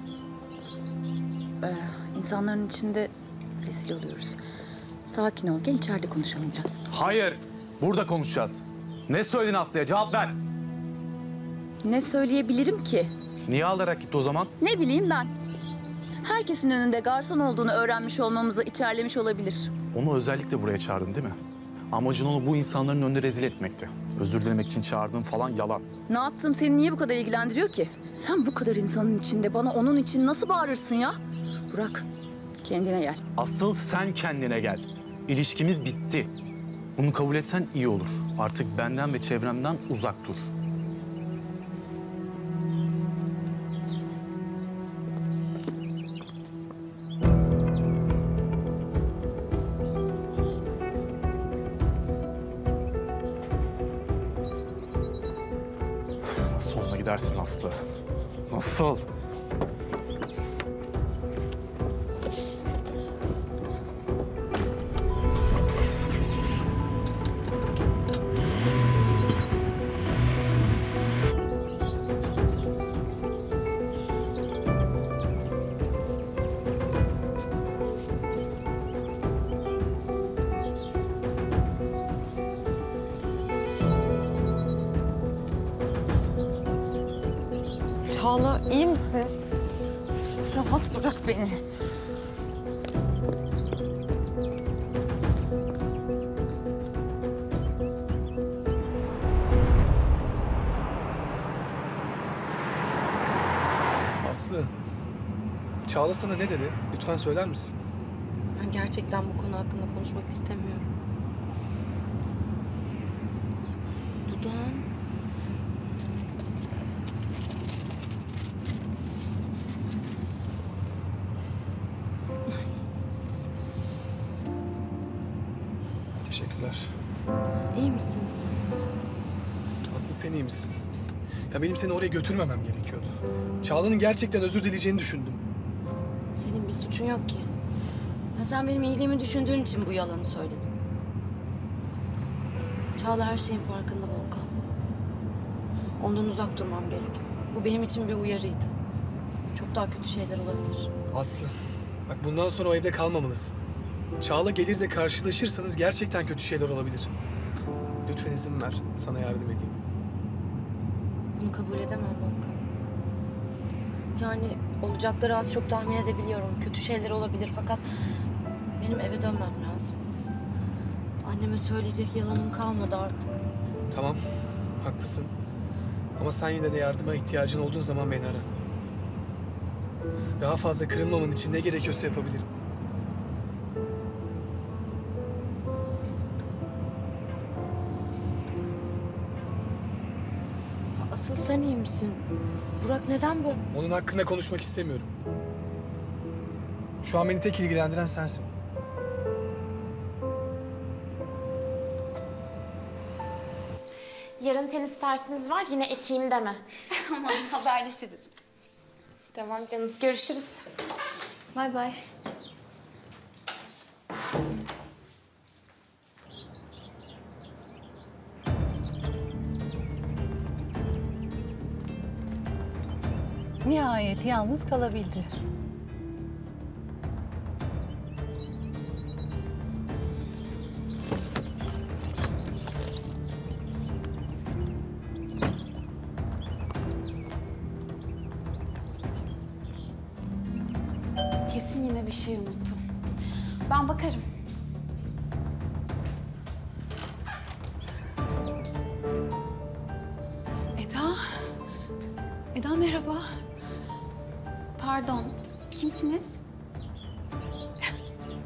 M: Ee, insanların içinde rezil oluyoruz. Sakin ol, gel içeride konuşalım biraz.
P: Hayır, burada konuşacağız. Ne söyledin Aslı'ya? Cevap ver.
M: Ne söyleyebilirim ki?
P: Niye alarak gitti o zaman?
M: Ne bileyim ben. Herkesin önünde garson olduğunu öğrenmiş olmamızı içerlemiş olabilir.
P: Onu özellikle buraya çağırdın değil mi? Amacın onu bu insanların önünde rezil etmekti. Özür dilemek için çağırdığın falan yalan.
M: Ne yaptığım seni niye bu kadar ilgilendiriyor ki? Sen bu kadar insanın içinde bana onun için nasıl bağırırsın ya? Burak, kendine gel.
P: Asıl sen kendine gel. İlişkimiz bitti. Bunu kabul etsen iyi olur. Artık benden ve çevremden uzak dur. Nasıl onunla gidersin Aslı? Nasıl?
X: Çağla iyi misin?
M: Rahat bırak beni.
I: Aslı, Çağla sana ne dedi? Lütfen söyler misin?
C: Ben gerçekten bu konu hakkında konuşmak istemiyorum. Dudağın...
I: Teşekkürler.
C: İyi misin?
I: Asıl sen iyi misin? Ya benim seni oraya götürmemem gerekiyordu. Çağla'nın gerçekten özür dileyeceğini düşündüm.
C: Senin bir suçun yok ki. Ya sen benim iyiliğimi düşündüğün için bu yalanı söyledin. Çağla her şeyin farkında Volkan. Ondan uzak durmam gerekiyor. Bu benim için bir uyarıydı. Çok daha kötü şeyler olabilir.
I: Aslı, bak bundan sonra o evde kalmamalısın. Çağla gelir de karşılaşırsanız gerçekten kötü şeyler olabilir. Lütfen izin ver, sana yardım edeyim.
C: Bunu kabul edemem Volkan. Yani olacakları az çok tahmin edebiliyorum. Kötü şeyler olabilir fakat benim eve dönmem lazım. Anneme söyleyecek yalanım kalmadı artık.
I: Tamam, haklısın. Ama sen yine de yardıma ihtiyacın olduğun zaman beni ara. Daha fazla kırılmaman için ne gerekiyorsa yapabilirim.
C: Asıl sen iyi misin? Burak neden böyle?
I: Onun hakkında konuşmak istemiyorum. Şu an beni tek ilgilendiren sensin.
W: Yarın tenis dersimiz var. Yine ekeyim deme.
M: Tamam, haberleşiriz.
W: Tamam canım. Görüşürüz.
M: Bay bay.
A: Nihayet yalnız kalabildi.
E: Kesin yine bir şey unuttum. Ben bakarım.
A: Eda. Eda merhaba.
E: Pardon, kimsiniz?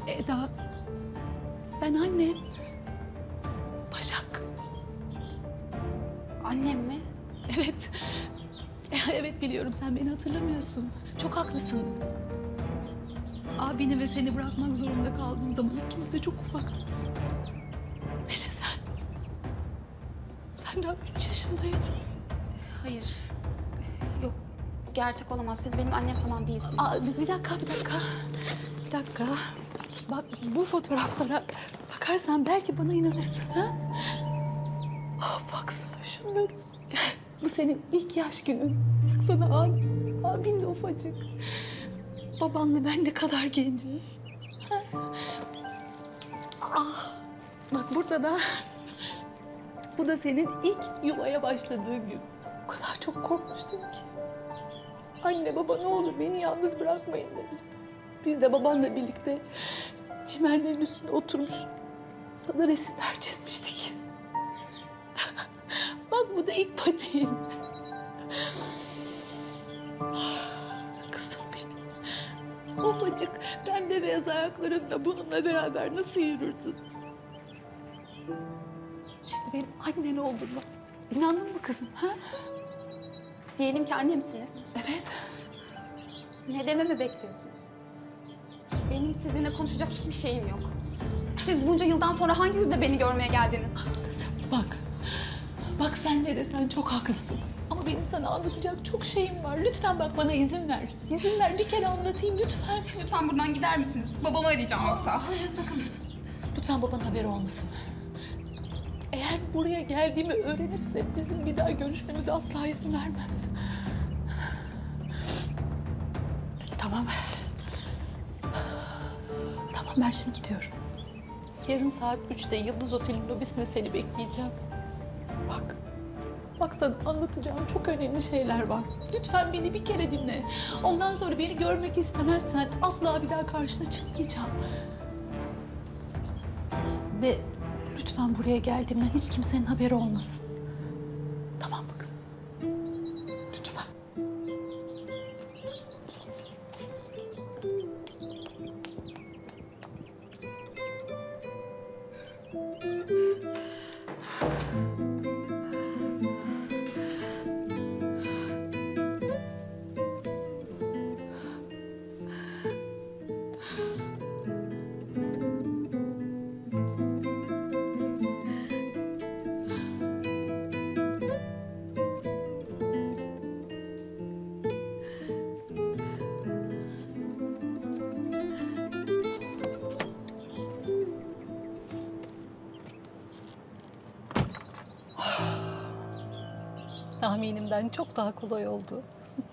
A: Eda. Ben anne. Başak.
E: Annem mi?
A: Evet. Evet biliyorum sen beni hatırlamıyorsun. Çok haklısın. Abini ve seni bırakmak zorunda kaldığım zaman ikimiz de çok ufaktınız. Hele sen. Sen daha üç yaşındaydın.
E: Hayır. Yok, gerçek olamaz. Siz benim annem falan değilsiniz.
A: Aa, bir dakika, bir dakika. Bir dakika. Bak bu fotoğraflara bakarsan belki bana inanırsın ha? Ah, baksana şunları. Bu senin ilk yaş günün. Baksana abin, abin de ufacık. Babanla ben ne kadar genciz. Ha? Ah, bak burada da... Bu da senin ilk yuvaya başladığın gün. O kadar çok korkmuştun ki. Anne baba ne olur beni yalnız bırakmayın demiştin. Biz de babanla birlikte çimenlerin üstünde oturmuş sana resimler çizmiştik. Bak bu da ilk patiğin. Kızım benim. Ufacık pembe beyaz ayaklarınla bununla beraber nasıl yürürdün? Şimdi benim annen oldun bak. İnandın mı kızım? Ha?
E: Diyelim ki annemsiniz.
A: Evet.
E: Ne dememi bekliyorsunuz? Benim sizinle konuşacak hiçbir şeyim yok. Siz bunca yıldan sonra hangi yüzle beni görmeye geldiniz?
A: Kızım bak. Bak sen ne desen çok haklısın. Ama benim sana anlatacak çok şeyim var. Lütfen bak bana izin ver. İzin ver bir kere anlatayım lütfen.
E: Lütfen buradan gider misiniz? Babamı arayacağım yoksa.
A: Hayır sakın. Lütfen babanın haberi olmasın. Eğer buraya geldiğimi öğrenirse bizim bir daha görüşmemize asla izin vermez. Tamam. Tamam ben şimdi gidiyorum. Yarın saat üçte Yıldız Otel'in lobisinde seni bekleyeceğim. Bak. Bak sana anlatacağım çok önemli şeyler var. Lütfen beni bir kere dinle. Ondan sonra beni görmek istemezsen asla bir daha karşına çıkmayacağım. Ve lütfen buraya geldiğimden hiç kimsenin haberi olmasın. Tamam mı kızım? Lütfen. Tahminimden çok daha kolay oldu.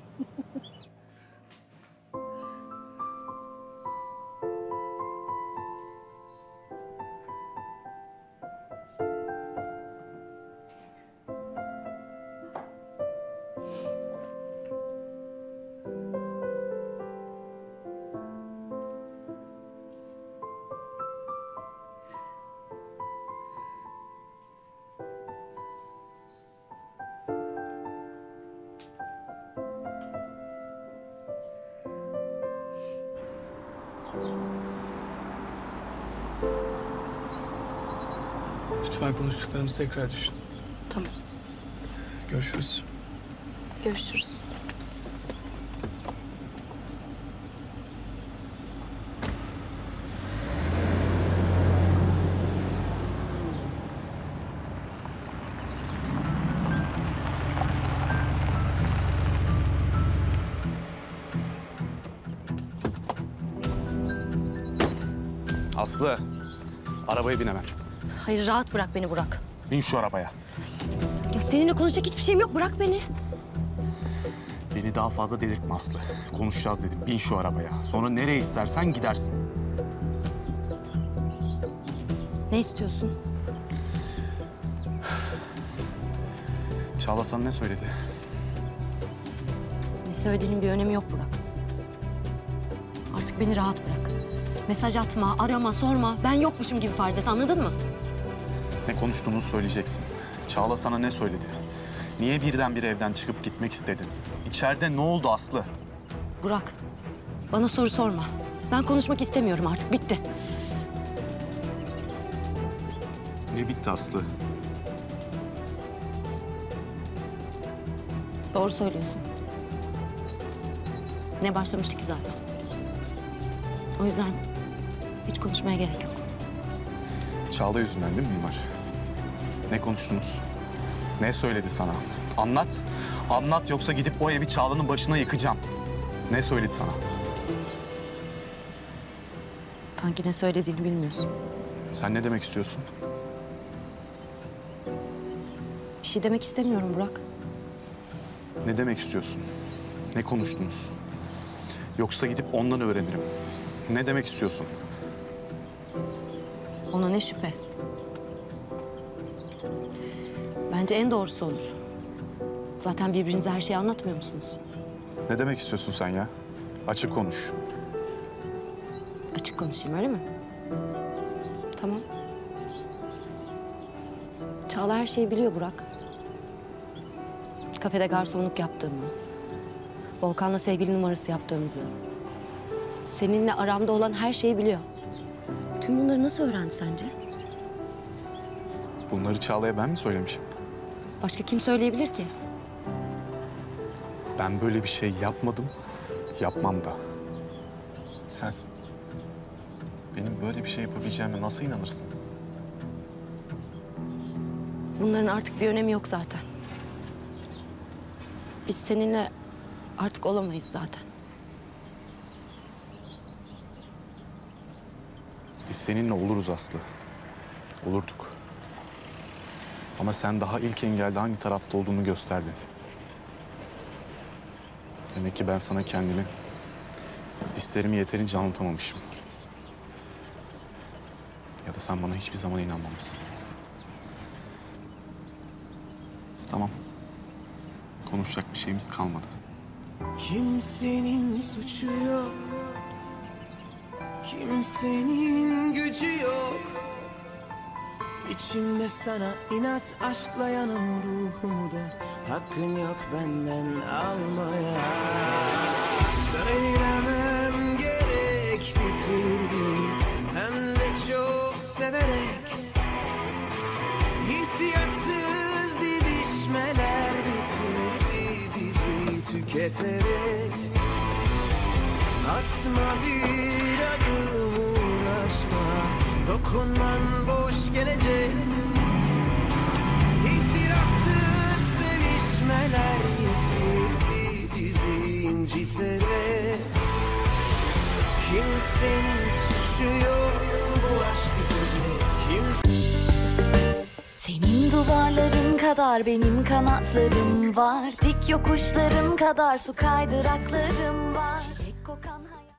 I: Lütfen konuştuklarımızı tekrar düşün.
C: Tamam.
I: Görüşürüz.
C: Görüşürüz.
O: Aslı, arabaya bin hemen.
C: Hayır rahat bırak beni Burak.
O: Bin şu arabaya.
C: Ya seninle konuşacak hiçbir şeyim yok. Bırak beni.
O: Beni daha fazla delirtme Aslı. Konuşacağız dedim. Bin şu arabaya. Sonra nereye istersen gidersin.
C: Ne istiyorsun?
O: Çağla sana ne söyledi?
C: Ne söylediğinin bir önemi yok Burak. Artık beni rahat bırak. Mesaj atma, arama, sorma. Ben yokmuşum gibi farz et, anladın mı?
O: Ne konuştuğunu söyleyeceksin. Çağla sana ne söyledi? Niye birdenbire evden çıkıp gitmek istedin? İçeride ne oldu Aslı?
C: Burak, bana soru sorma. Ben konuşmak istemiyorum artık, bitti.
O: Ne bitti Aslı?
C: Doğru söylüyorsun. Ne başlamıştı ki zaten. O yüzden hiç konuşmaya gerek yok.
O: Çağla yüzünden değil mi bunlar? Ne konuştunuz? Ne söyledi sana? Anlat. Anlat yoksa gidip o evi Çağla'nın başına yıkacağım. Ne söyledi sana?
C: Sanki ne söylediğini bilmiyorsun.
O: Sen ne demek istiyorsun?
C: Bir şey demek istemiyorum Burak.
O: Ne demek istiyorsun? Ne konuştunuz? Yoksa gidip ondan öğrenirim. Ne demek istiyorsun?
C: Ona ne şüphe. Bence en doğrusu olur. Zaten birbirinize her şeyi anlatmıyor musunuz?
O: Ne demek istiyorsun sen ya? Açık konuş.
C: Açık konuşayım öyle mi? Tamam. Çağla her şeyi biliyor Burak. Kafede garsonluk yaptığımı, Volkan'la sevgili numarası yaptığımızı, seninle aramda olan her şeyi biliyor. Tüm bunları nasıl öğrendi sence?
O: Bunları Çağla'ya ben mi söylemişim?
C: Başka kim söyleyebilir ki?
O: Ben böyle bir şey yapmadım, yapmam da. Sen benim böyle bir şey yapabileceğime nasıl inanırsın?
C: Bunların artık bir önemi yok zaten. Biz seninle artık olamayız zaten.
O: Biz seninle oluruz Aslı. Olurduk. Ama sen daha ilk engelde hangi tarafta olduğunu gösterdin. Demek ki ben sana kendimi, hislerimi yeterince anlatamamışım. Ya da sen bana hiçbir zaman inanmamışsın. Tamam. Konuşacak bir şeyimiz kalmadı.
D: Kimsenin suçu yok, kimsenin gücü yok. İçimde sana inat aşkla yanan ruhumu da hakkın yok benden almaya. Söylemem gerek bitirdim, hem de çok severek. İhtiyatsız didişmeler bitirdi bizi tüketerek. Atma bir adım, uğraşma, dokunman boş gelecek. İhtirassız sevişmeler yitirdi bizi inciterek. Kimsenin suçu yok, bu aşk bitecek. Kimse...
Q: Senin duvarların kadar benim kanatlarım var. Dik yokuşların kadar su kaydıraklarım var. Çilek kokan